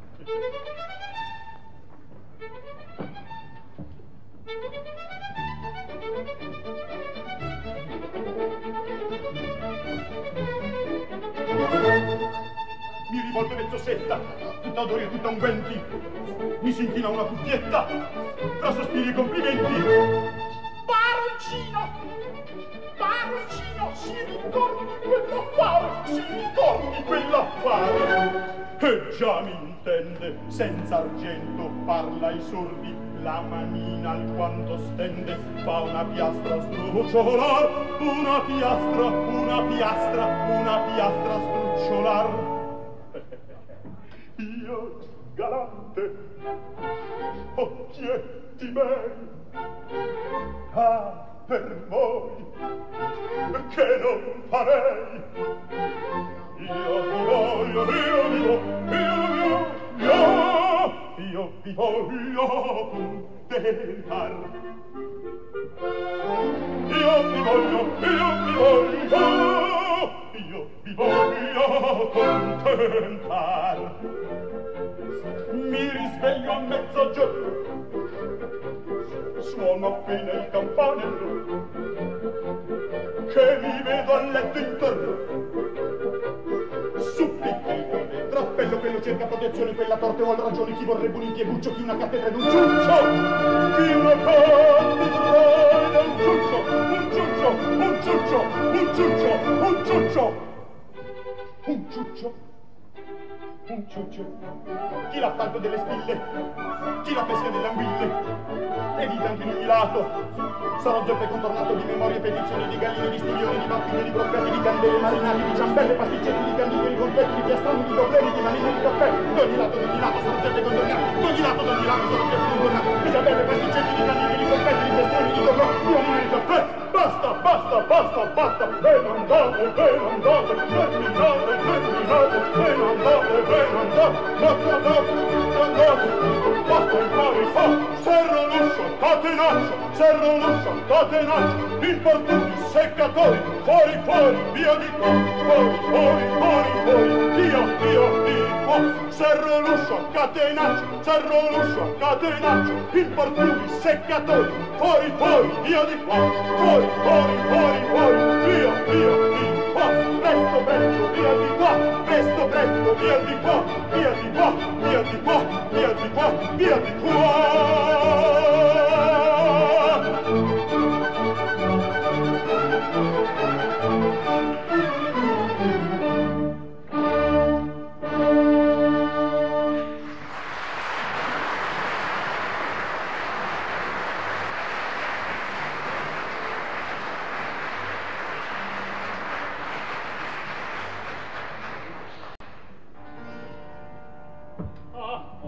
Mi rivolto mezzo setta, tutta odori e tutta unguenti, mi si inchina una cuffietta, tra sospiri e complimenti. Baroncino, baroncino, si ricordi quell'affare, si ricordi quell'affare. E già mi intende, senza argento parla ai sordi, la manina alquanto stende, fa una piastra strucciolar, una piastra, una piastra, una piastra strucciolar. Io, galante, occhietti miei, ah, per voi, che non farei. Io vi voglio, io vi voglio, io, io vi voglio contentar. Io vi voglio, io vi voglio, io vi voglio contentar. Mi risveglio a mezzogiorno, suono appena il campanello, che mi vedo a letto intorno. Supplica il conte, trappello, quello cerca protezione, quella torte vuol ragione, chi vorrebbe un impieguccio, chi una cattedra ed un ciuccio, chi una cattedra ed un ciuccio, un ciuccio, un ciuccio, un ciuccio, un ciuccio, un ciuccio, un ciuccio, chi l'appalto delle spille, chi la pesca delle anguille, e dite anche in ogni lato, sarò zeppe contornato di memorie, petizioni di galline, di stiglioni, di bambine, di profeti, di candele, marinati, di ciambelle, pasticcetti, di canditi, di confetti, di piastroni, di problemi, di manine, di caffè, d'ogni lato, d'ogni lato, sarò zeppe contornato, d'ogni lato, d'ogni lato, sarò zeppe contornato, di ciambelle, pasticcetti, di canditi, di confetti, di piastroni, di tornò, di manine, di caffè. Basta, basta, basta, basta, e non andate, e non andate, terminate, terminate, e non andate, e non andate, andate, andate, basta il pari, fa, serro l'uscio, catenaccio, serro l'uscio, catenaccio, importuni, seccatori, fuori, fuori, via di qua, fuori, fuori, fuori, fuori, via, via, di qua, serro l'uscio, catenaccio, serro l'uscio, catenaccio, importuni, seccatori, fuori, fuori, via di qua, fuori, fuori, fuori, fuori, via, via, di qua, presto, presto, via di qua, presto, presto, via di qua, via di qua, via di qua, via di qua, via di qua.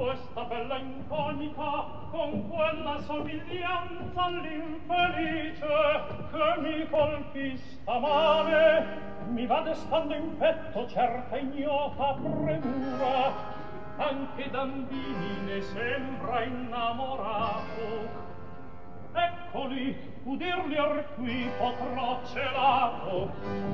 questa bella incognita, con quella somiglianza all'infelice che mi colpì stamane, mi va destando in petto certa ignota premura. Anche Dandini ne sembra innamorato. Eccoli, udirli or qui potrò celato.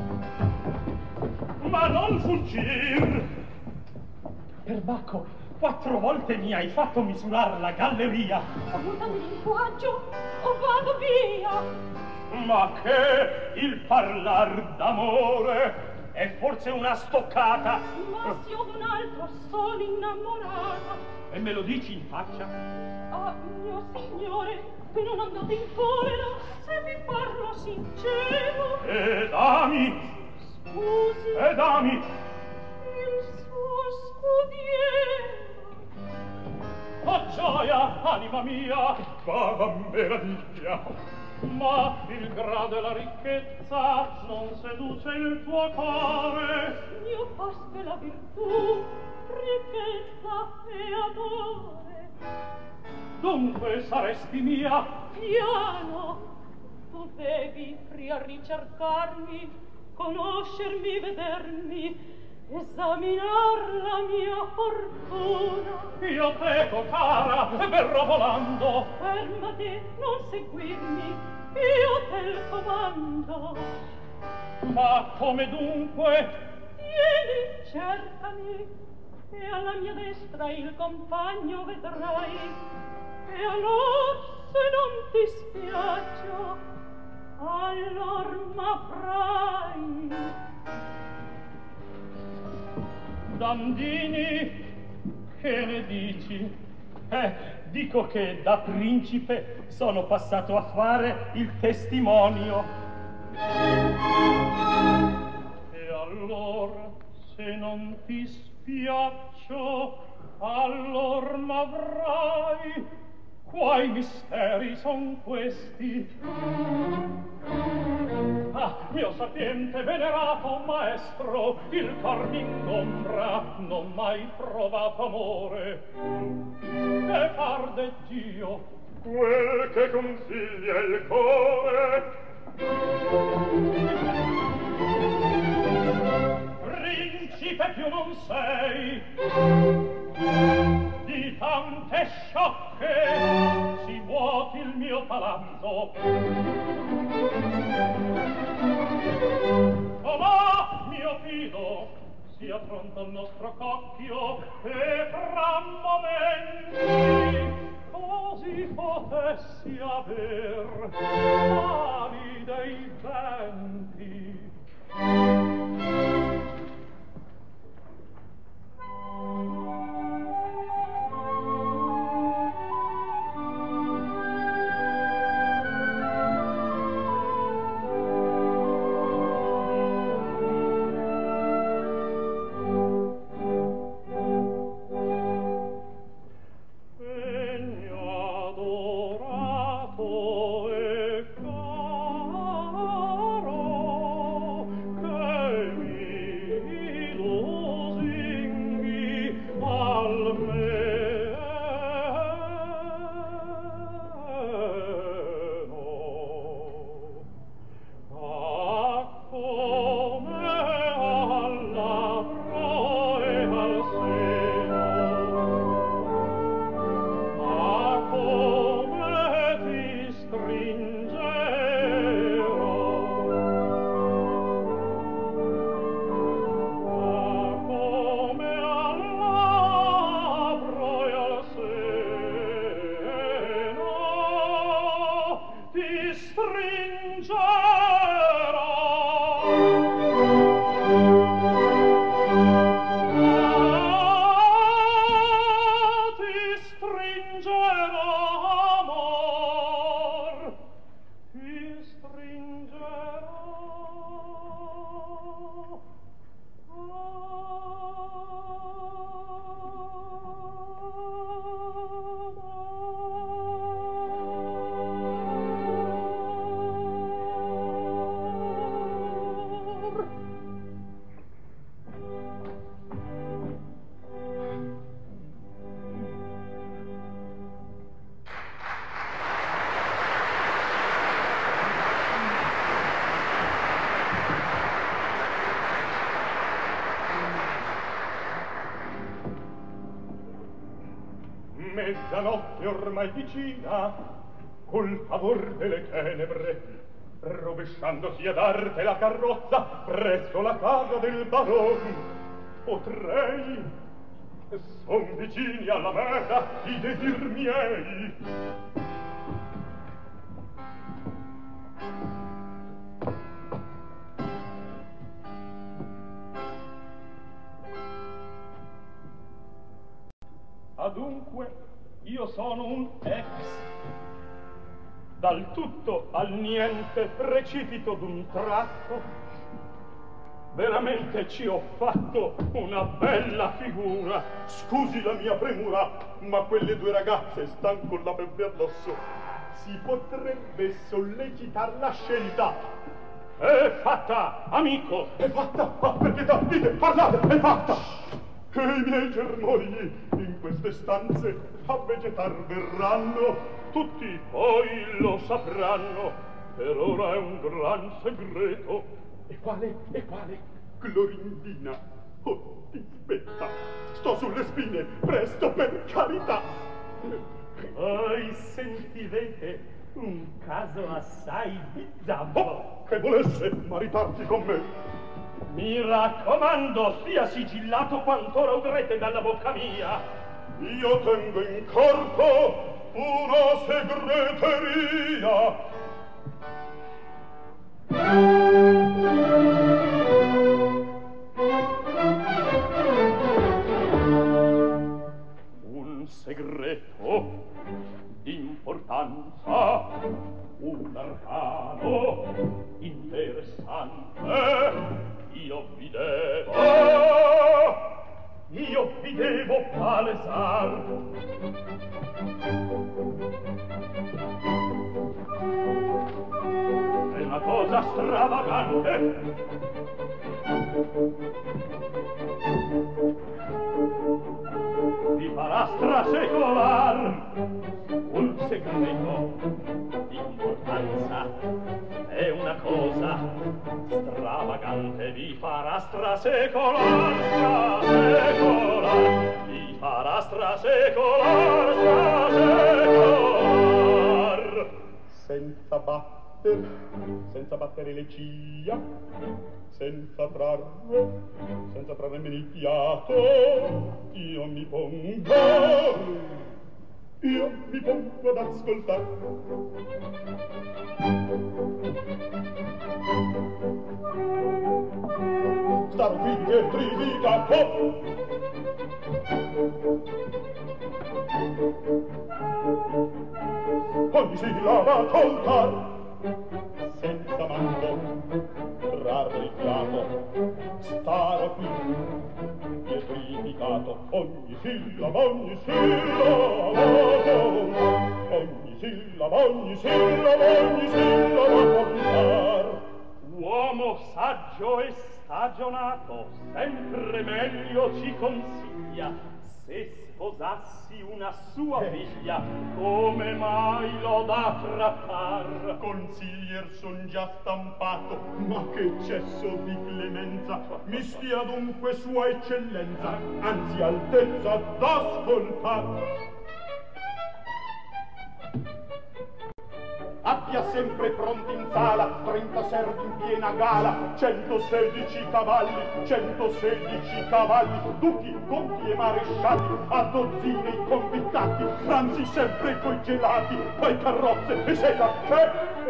Ma non fuggir! Perbacco, quattro volte mi hai fatto misurar la galleria. Mutami linguaggio o vado via. Ma che il parlar d'amore è forse una stoccata. Ma se io d'un altro sono innamorata. E me lo dici in faccia? Ah, mio signore, che non andate in collera se vi parlo sincero. E dami! Scusi. E dami! Il suo scudiero. Oh gioia, anima mia! Va meraviglia! Ma il grado e la ricchezza non seduce il tuo cuore. Mio paste la virtù, ricchezza e amore. Dunque saresti mia? Piano, dovevi pria ricercarmi, conoscermi, vedermi, esaminar la mia fortuna. Io teco, cara, verrò volando. Fermati, non seguirmi, io te il comando. Ma come dunque? Vieni, cercami, e alla mia destra il compagno vedrai. E allora, se non ti spiaccio, allor m'avrai. Dandini, che ne dici? Eh, dico che da principe sono passato a fare il testimonio. E allora, se non ti spiaccio, allor m'avrai. Quai misteri son questi? Ah, mio sapiente venerato maestro, il cor m'ingombra, non mai provato amore. Che far de Dio? Quel che consiglia il cuore. Principe più non sei di tante sciocche, si vuoti il mio palazzo. Oh, ma mio fido, sia pronto il nostro cocchio, e fra momenti così potessi aver ali dei venti. Egno adorato e caro la notte ormai vicina, col favor delle tenebre, rovesciandosi ad arte la carrozza presso la casa del baron, potrei, son vicini alla meta i desir miei. Adunque, io sono un ex. Dal tutto al niente precipito d'un tratto. Veramente ci ho fatto una bella figura. Scusi la mia premura, ma quelle due ragazze stan con la febbre addosso. Si potrebbe sollecitar la scelta. È fatta, amico. È fatta? Ah, per pietà, dite, parlate, è fatta. E i miei germogli in queste stanze a vegetar verranno. Tutti poi lo sapranno. Per ora è un gran segreto. E quale? E quale? Clorindina. Oh, ti spetta. Sto sulle spine. Presto, per carità. Voi sentivete un caso assai bizzarro. Oh, che volesse maritarti con me. Mi raccomando, sia sigillato quant'ora udrete dalla bocca mia. Io tengo in corpo una segreteria. Un segreto d'importanza, un arcano interessante. Io vi devo, io vi devo palesar. È una cosa stravagante. Vi farà strasecolar un segreto d'importanza. È una cosa stravagante, vi farà strasecolar, strasecolar, vi farà strasecolar, strasecolar. Senza batter, senza battere le ciglia, senza trarre, senza trarre nemmeno il fiato, io mi pongo, io mi pongo ad ascoltar. Starò qui che trivigato. Ogni sillaba contar, senza manco trarre il fiato. Starò qui pietrificato. Ogni sillaba, ogni sillaba contar, ogni sillaba, ogni sillaba, ogni sillaba contar. Uomo saggio e stagionato, sempre meglio ci consiglia. Se sposassi una sua figlia, come mai l'ho da trattar? Consiglier son già stampato, ma che eccesso di clemenza! Mi stia dunque sua eccellenza, anzi altezza d'ascoltar. Abbia sempre pronti in sala trenta servi in piena gala, centosedici cavalli, centosedici cavalli, duchi, conti e marescialli, a dozzine i convitati, pranzi sempre coi gelati, poi carrozze e sera c'è.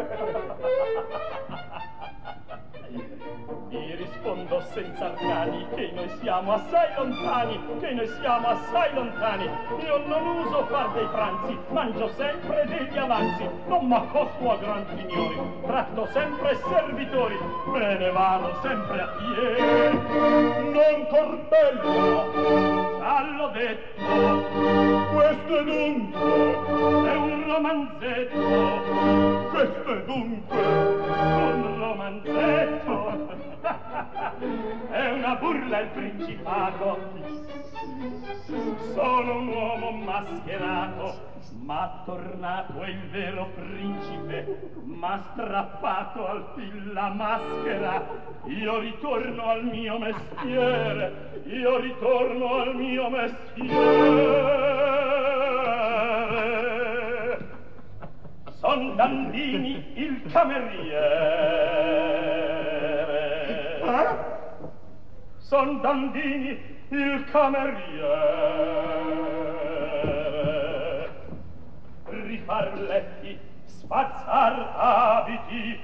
Vi rispondo senza arcani che noi siamo assai lontani, che noi siamo assai lontani. Io non uso far dei pranzi, mangio sempre degli avanzi, non m'accosto a gran signori, tratto sempre servitori, me ne vado sempre a piedi. Non corbella, Già l'ho detto, questo è dunque, è un romanzetto, questo è dunque, un romanzetto. È una burla il principato. Sono un uomo mascherato, m'ha tornato il vero principe, m'ha strappato al fil la maschera. Io ritorno al mio mestiere, io ritorno al mio mestiere. Son Dandini il cameriere. Eh? Son Dandini il cameriere. Rifar letti, spazzar abiti,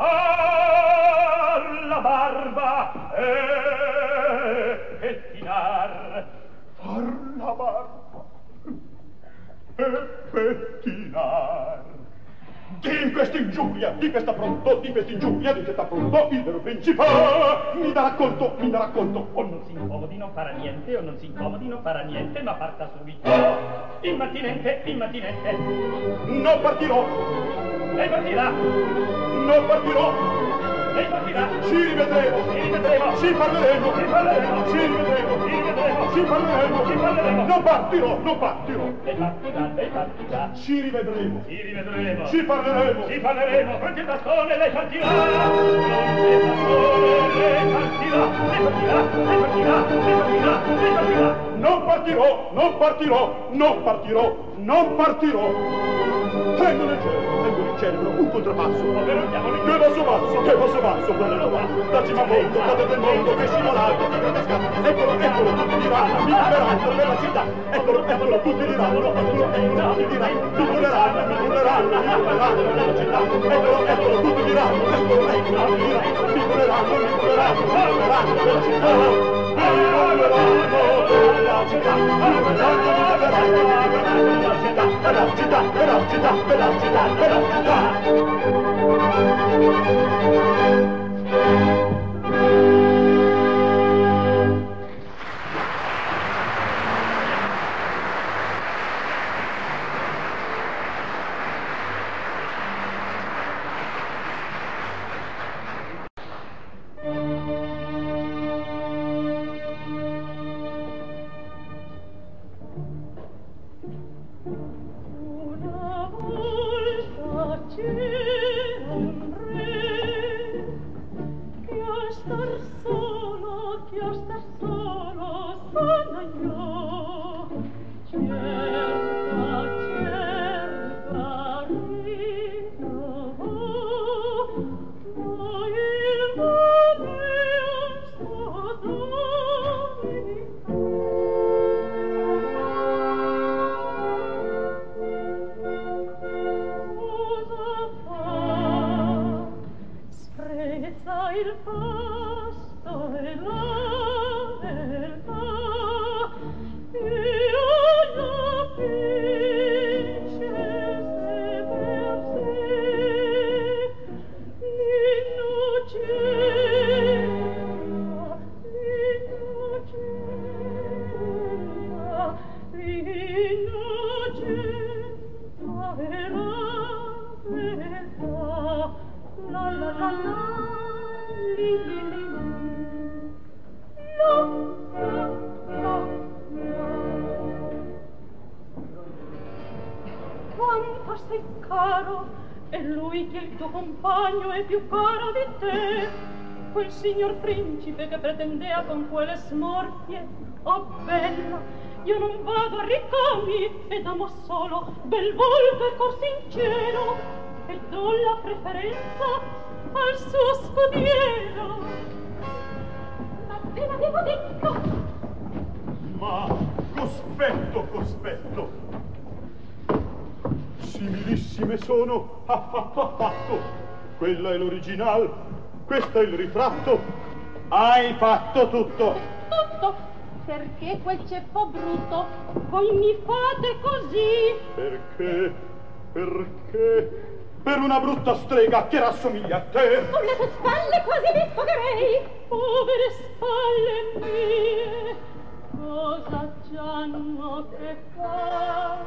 far la barba e pettinar. Far la barba e pettinar. Di questa ingiuria, di questa pronto, di questa ingiuria, di questa pronto, il vero principe mi dà racconto, mi dà racconto. O non si incomodi, non farà niente, o non si incomodi, non farà niente, ma parta subito. Immattinente, immattinente. Non partirò. Lei partirà. Non partirò. Lei partirà. Ci rivedremo. Ci rivedremo. Ci parleremo. Ci parleremo. Ci rivedremo. Ci rivedremo. Ci parleremo. Ci parleremo. Non partirò, non partirò. Lei partirà, lei partirà. Ci rivedremo. Ci rivedremo. Ci parleremo. Ci parleremo. Pronti il bastone, lei partirà. Pronti il bastone, lei partirà. Lei partirà, lei partirà, lei partirà, lei partirà. Non partirò, non partirò, non partirò, non partirò. Tengo nel cerebro, tengo nel cerebro un contrappasso. Ovvero diavolo. Che basso basso, che basso basso, quello qua. Da cima a mondo, da del mondo, che scivolato, che cascato. Eccolo, eccolo, tutti diranno, mi voleranno per la città. Eccolo, eccolo, tutti diranno, eccolo, eccolo, tutti diranno, mi voleranno, mi voleranno, mi voleranno per la città. Eccolo, eccolo, tutti diranno, eccolo, eccolo, tutti diranno, mi voleranno, mi voleranno, mi voleranno per la città. Mi voleranno per la città, mi voleranno, mi voleranno, mi voleranno per la città, per la città, per la città, per la città, per la città. Una volta c'era un re che a star solo, che a star solo s'annoiò. Cerca, cerca, ritrovò, ma il mare sposò. Il pasto e la verità e alla pince se per sé l'innocenza, l'innocenza, l'innocenza era verità. La la la la. Quanto sei caro, e lui che il tuo compagno è più caro di te, quel signor principe che pretendea con quelle smorfie. Oh bella, io non vado a riccami ed amo solo bel volto e cor sincero, e do la preferenza al suo scudiero. Ma ve l'avevo detto. Ma cospetto, cospetto. Similissime sono, affatto, affatto. Quella è l'original, questo è il ritratto. Hai fatto tutto. Tutto? Perché quel ceppo brutto voi mi fate così? Perché? Perché? Per una brutta strega che rassomiglia a te. Sulle tue spalle quasi mi sfogherei. Povere spalle mie, cosa c'hanno che far?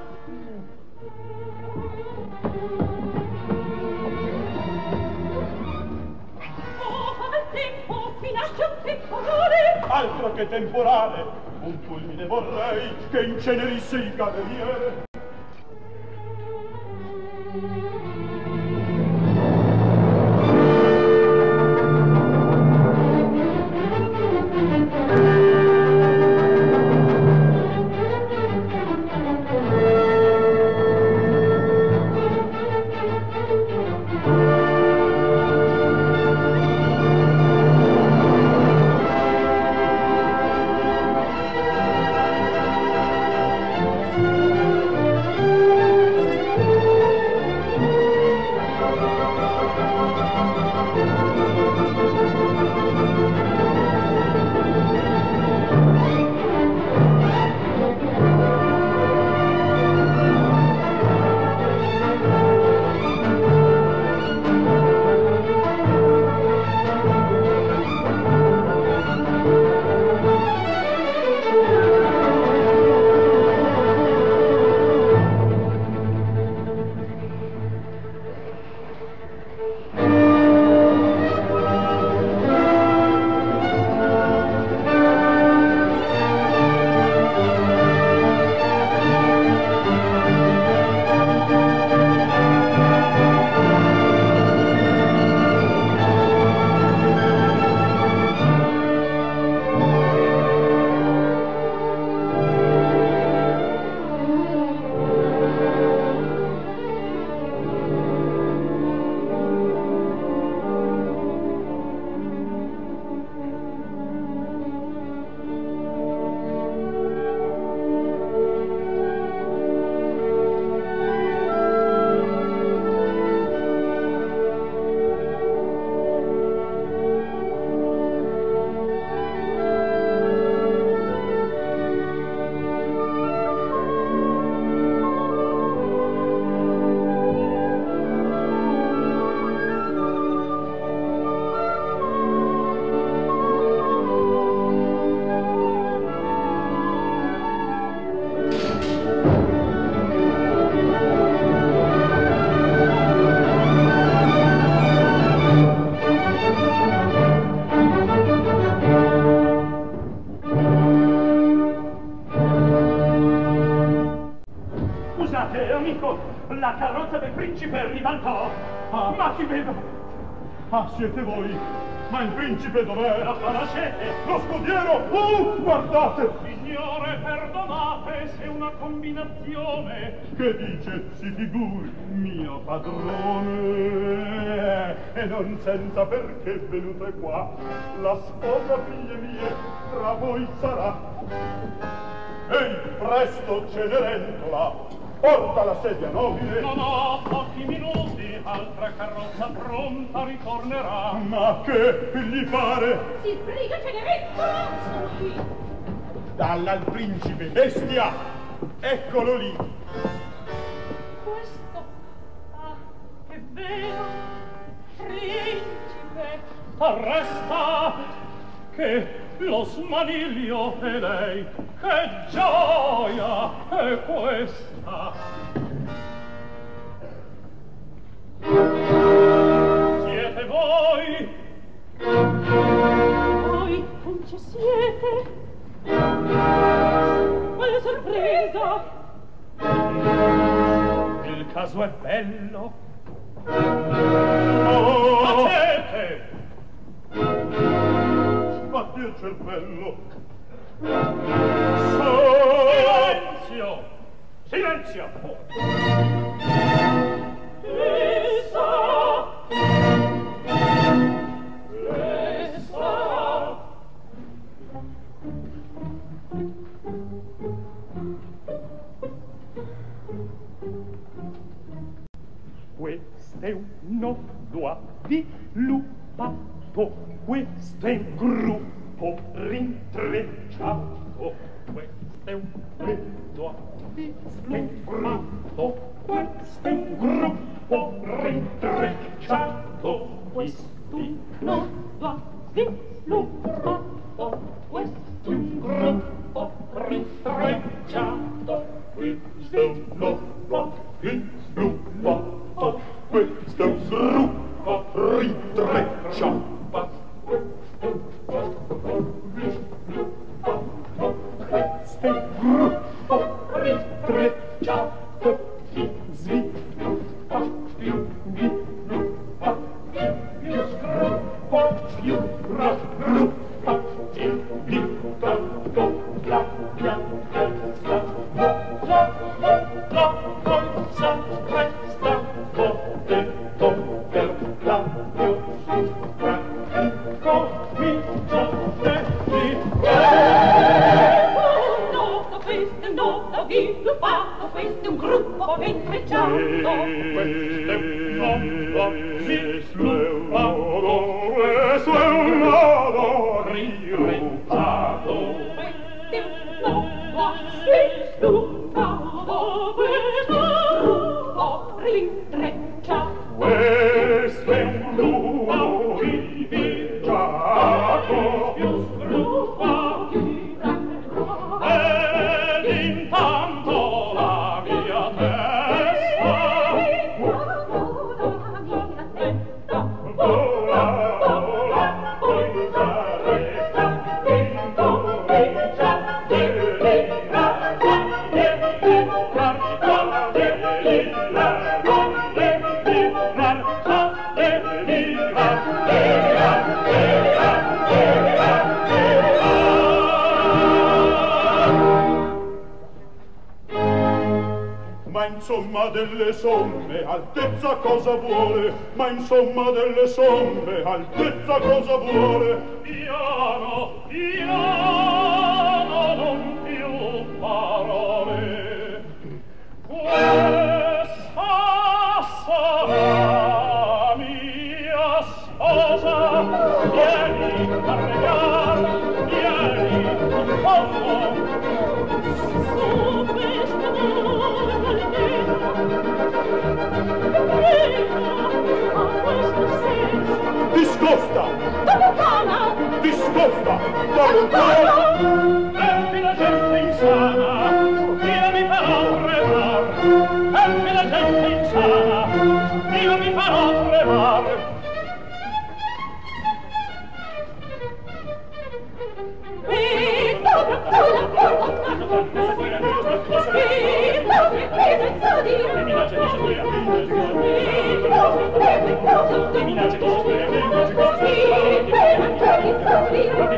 Oh, al tempo, mi nasce un temporale. Altro che temporale, un fulmine vorrei che incenerisse il cameriere. principe ribaltò. Ah. Ma chi vedo? Ah, siete voi. Ma il principe dov'è? La conoscete? Lo scudiero! Oh, guardate! Signore, perdonate se una combinazione. Che dice, si figuri, mio padrone, e non senza perché venute qua, la sposa, figlie mie, tra voi sarà. Ehi, presto, Cenerentola, porta la sedia nobile. Non ho pochi minuti, altra carrozza pronta ritornerà. Ma che gli pare? Si sbriga, Cenerentola! Sono qui! Dalla al principe, bestia! Eccolo lì! Questo, ah, che vero, principe! Arresta, che lo smaniglio è lei, che gioia è questa! Siete voi? Voi conce siete? Quale sorpresa! Il caso è bello. Oh! Tacete! Sbatti il cervello! Silenzio! Silenzio! Essa! Essa! Questo è uno doa di lupato, questo è un gruppo rintrecciato, questo è un doa di lupato, questo è un gruppo rintrecciato, Quest'uno va sviluppato, questo è un gruppo rintrecciato, Questo è un gruppo sviluppato, questo è un gruppo rintrecciato. questo è un gruppo rintrecciato, si sviluppa più, sviluppa più, più sviluppa più, raggruppa e diventato la pianta la la la forza resta contento per la più sopra incominciate di nota, questo è un nota sviluppato, questo è un gruppo rintrecciato. questo è un mondo sviluppato, Questo è un nodo rirentato. Questo è un nota sviluppato, questo è un gruppo rintrecciato. Questo è un gruppo rintrecciato. Più sviluppato ed intanto la mia testa vola, vola, poi saresta, incomincia a delirare, a delirare, a delirare, a Ma insomma delle somme, altezza cosa vuole? Ma insomma delle somme, altezza cosa vuole? piano, piano, non più parole. Questa sarà mia sposa. Vieni a regar, vieni a fondo. Su questa volta a questo senso Discosta! da lontana, Discosta! Da lontano! Empi la gente insana, io mi farò tremar. Empi la gente insana, io mi farò tremar. e dove tu la porta, e dove tu la Mi piace di seguire. Ti minacci di sospiro, ti minacci di sospiro, ti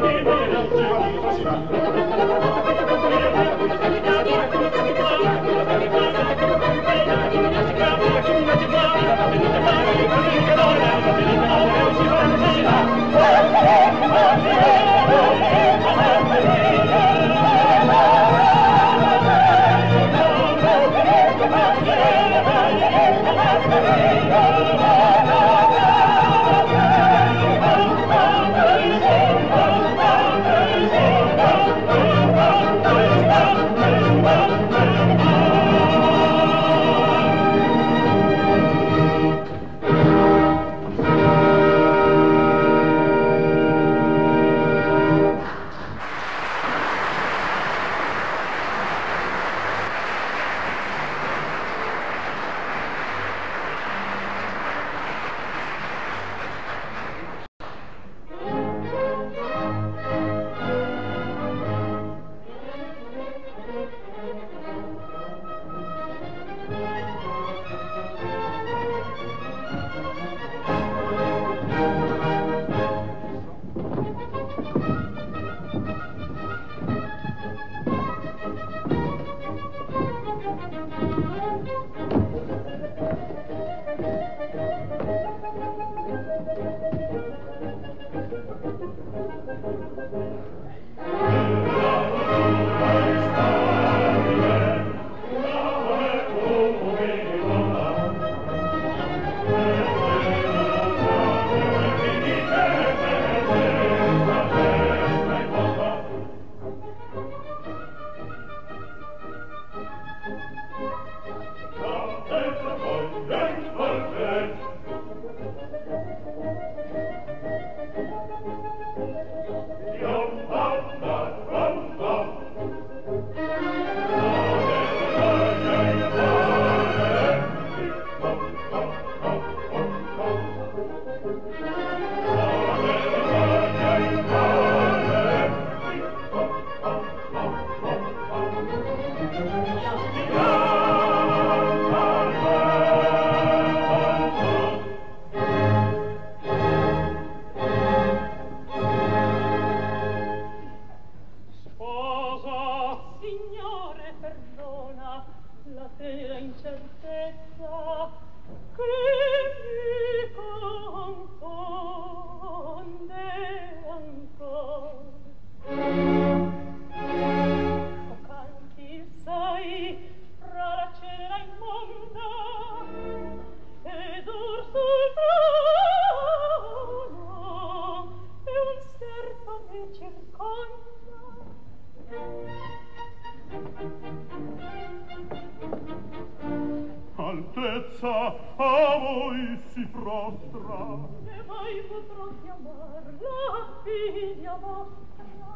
Altezza, a voi si prostra. E voi potrò chiamarla figlia vostra.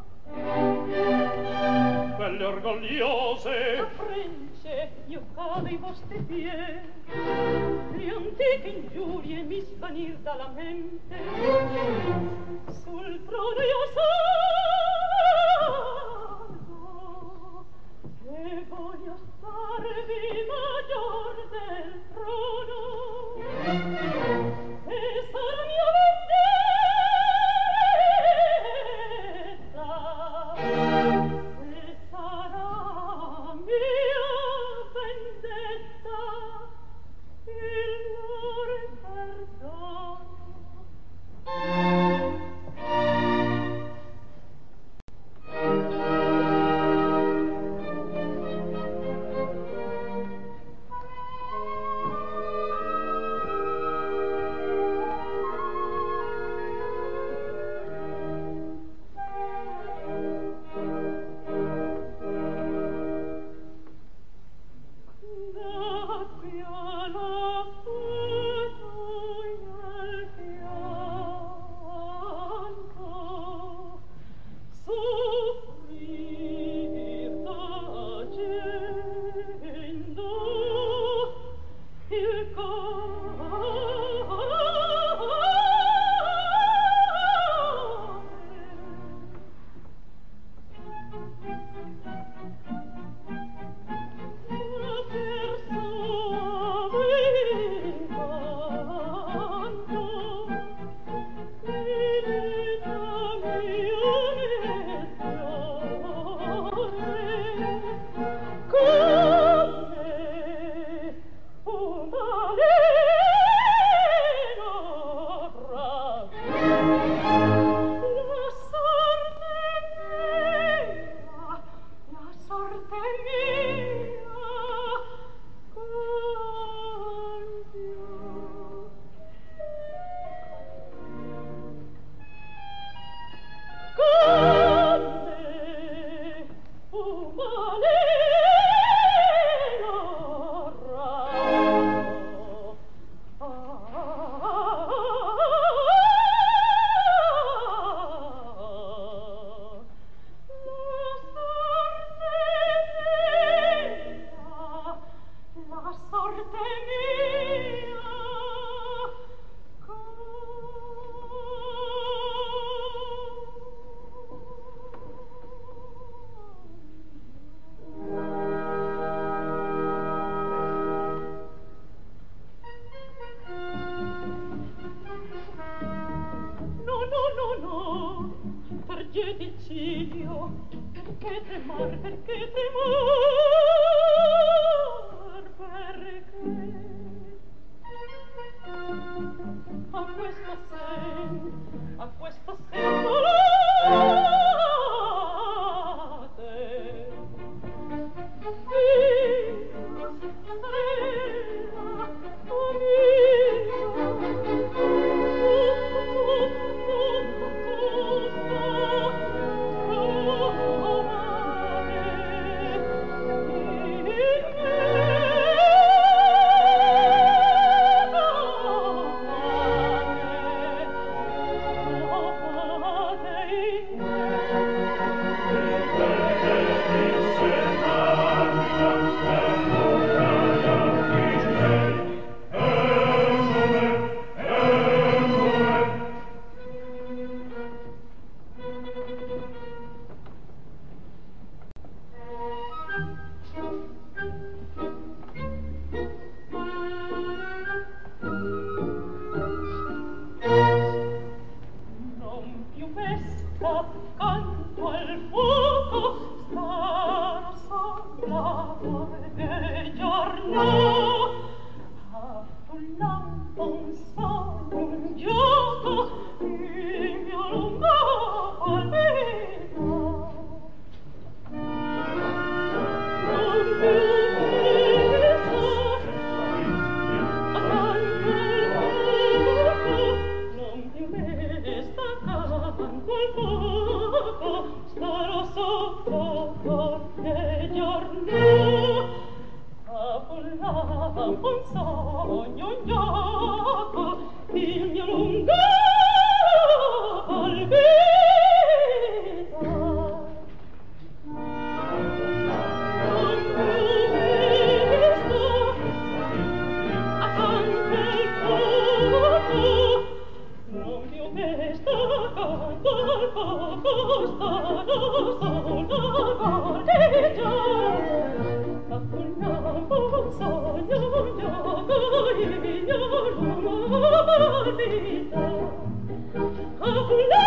Quelle orgogliose Apprence, io cado ai vostri piedi. Le antiche ingiurie mi svanir dalla mente. Sul trono io salgo e voglio starvi maggior del trono. E sarà mia vendetta, e sarà mia vendetta il loro perdono. Dio decidio, perché tremar, perché tremar, perché a questa sen, a questa sen volate, Dio, sera, canto al fuoco sta sofflato e giorno a un lampo un sogno un gioco il mio lungo palpito non più viso accanto al fuoco non più mesta accanto al fuoco starò sotto qualche giorno affollava un sogno un gioco il mio lungo palpito non più visto accanto al fuoco non più mesta accanto al fuoco starò sotto qualche giorno affollava un sogno un gioco il mio lungo palpito affollava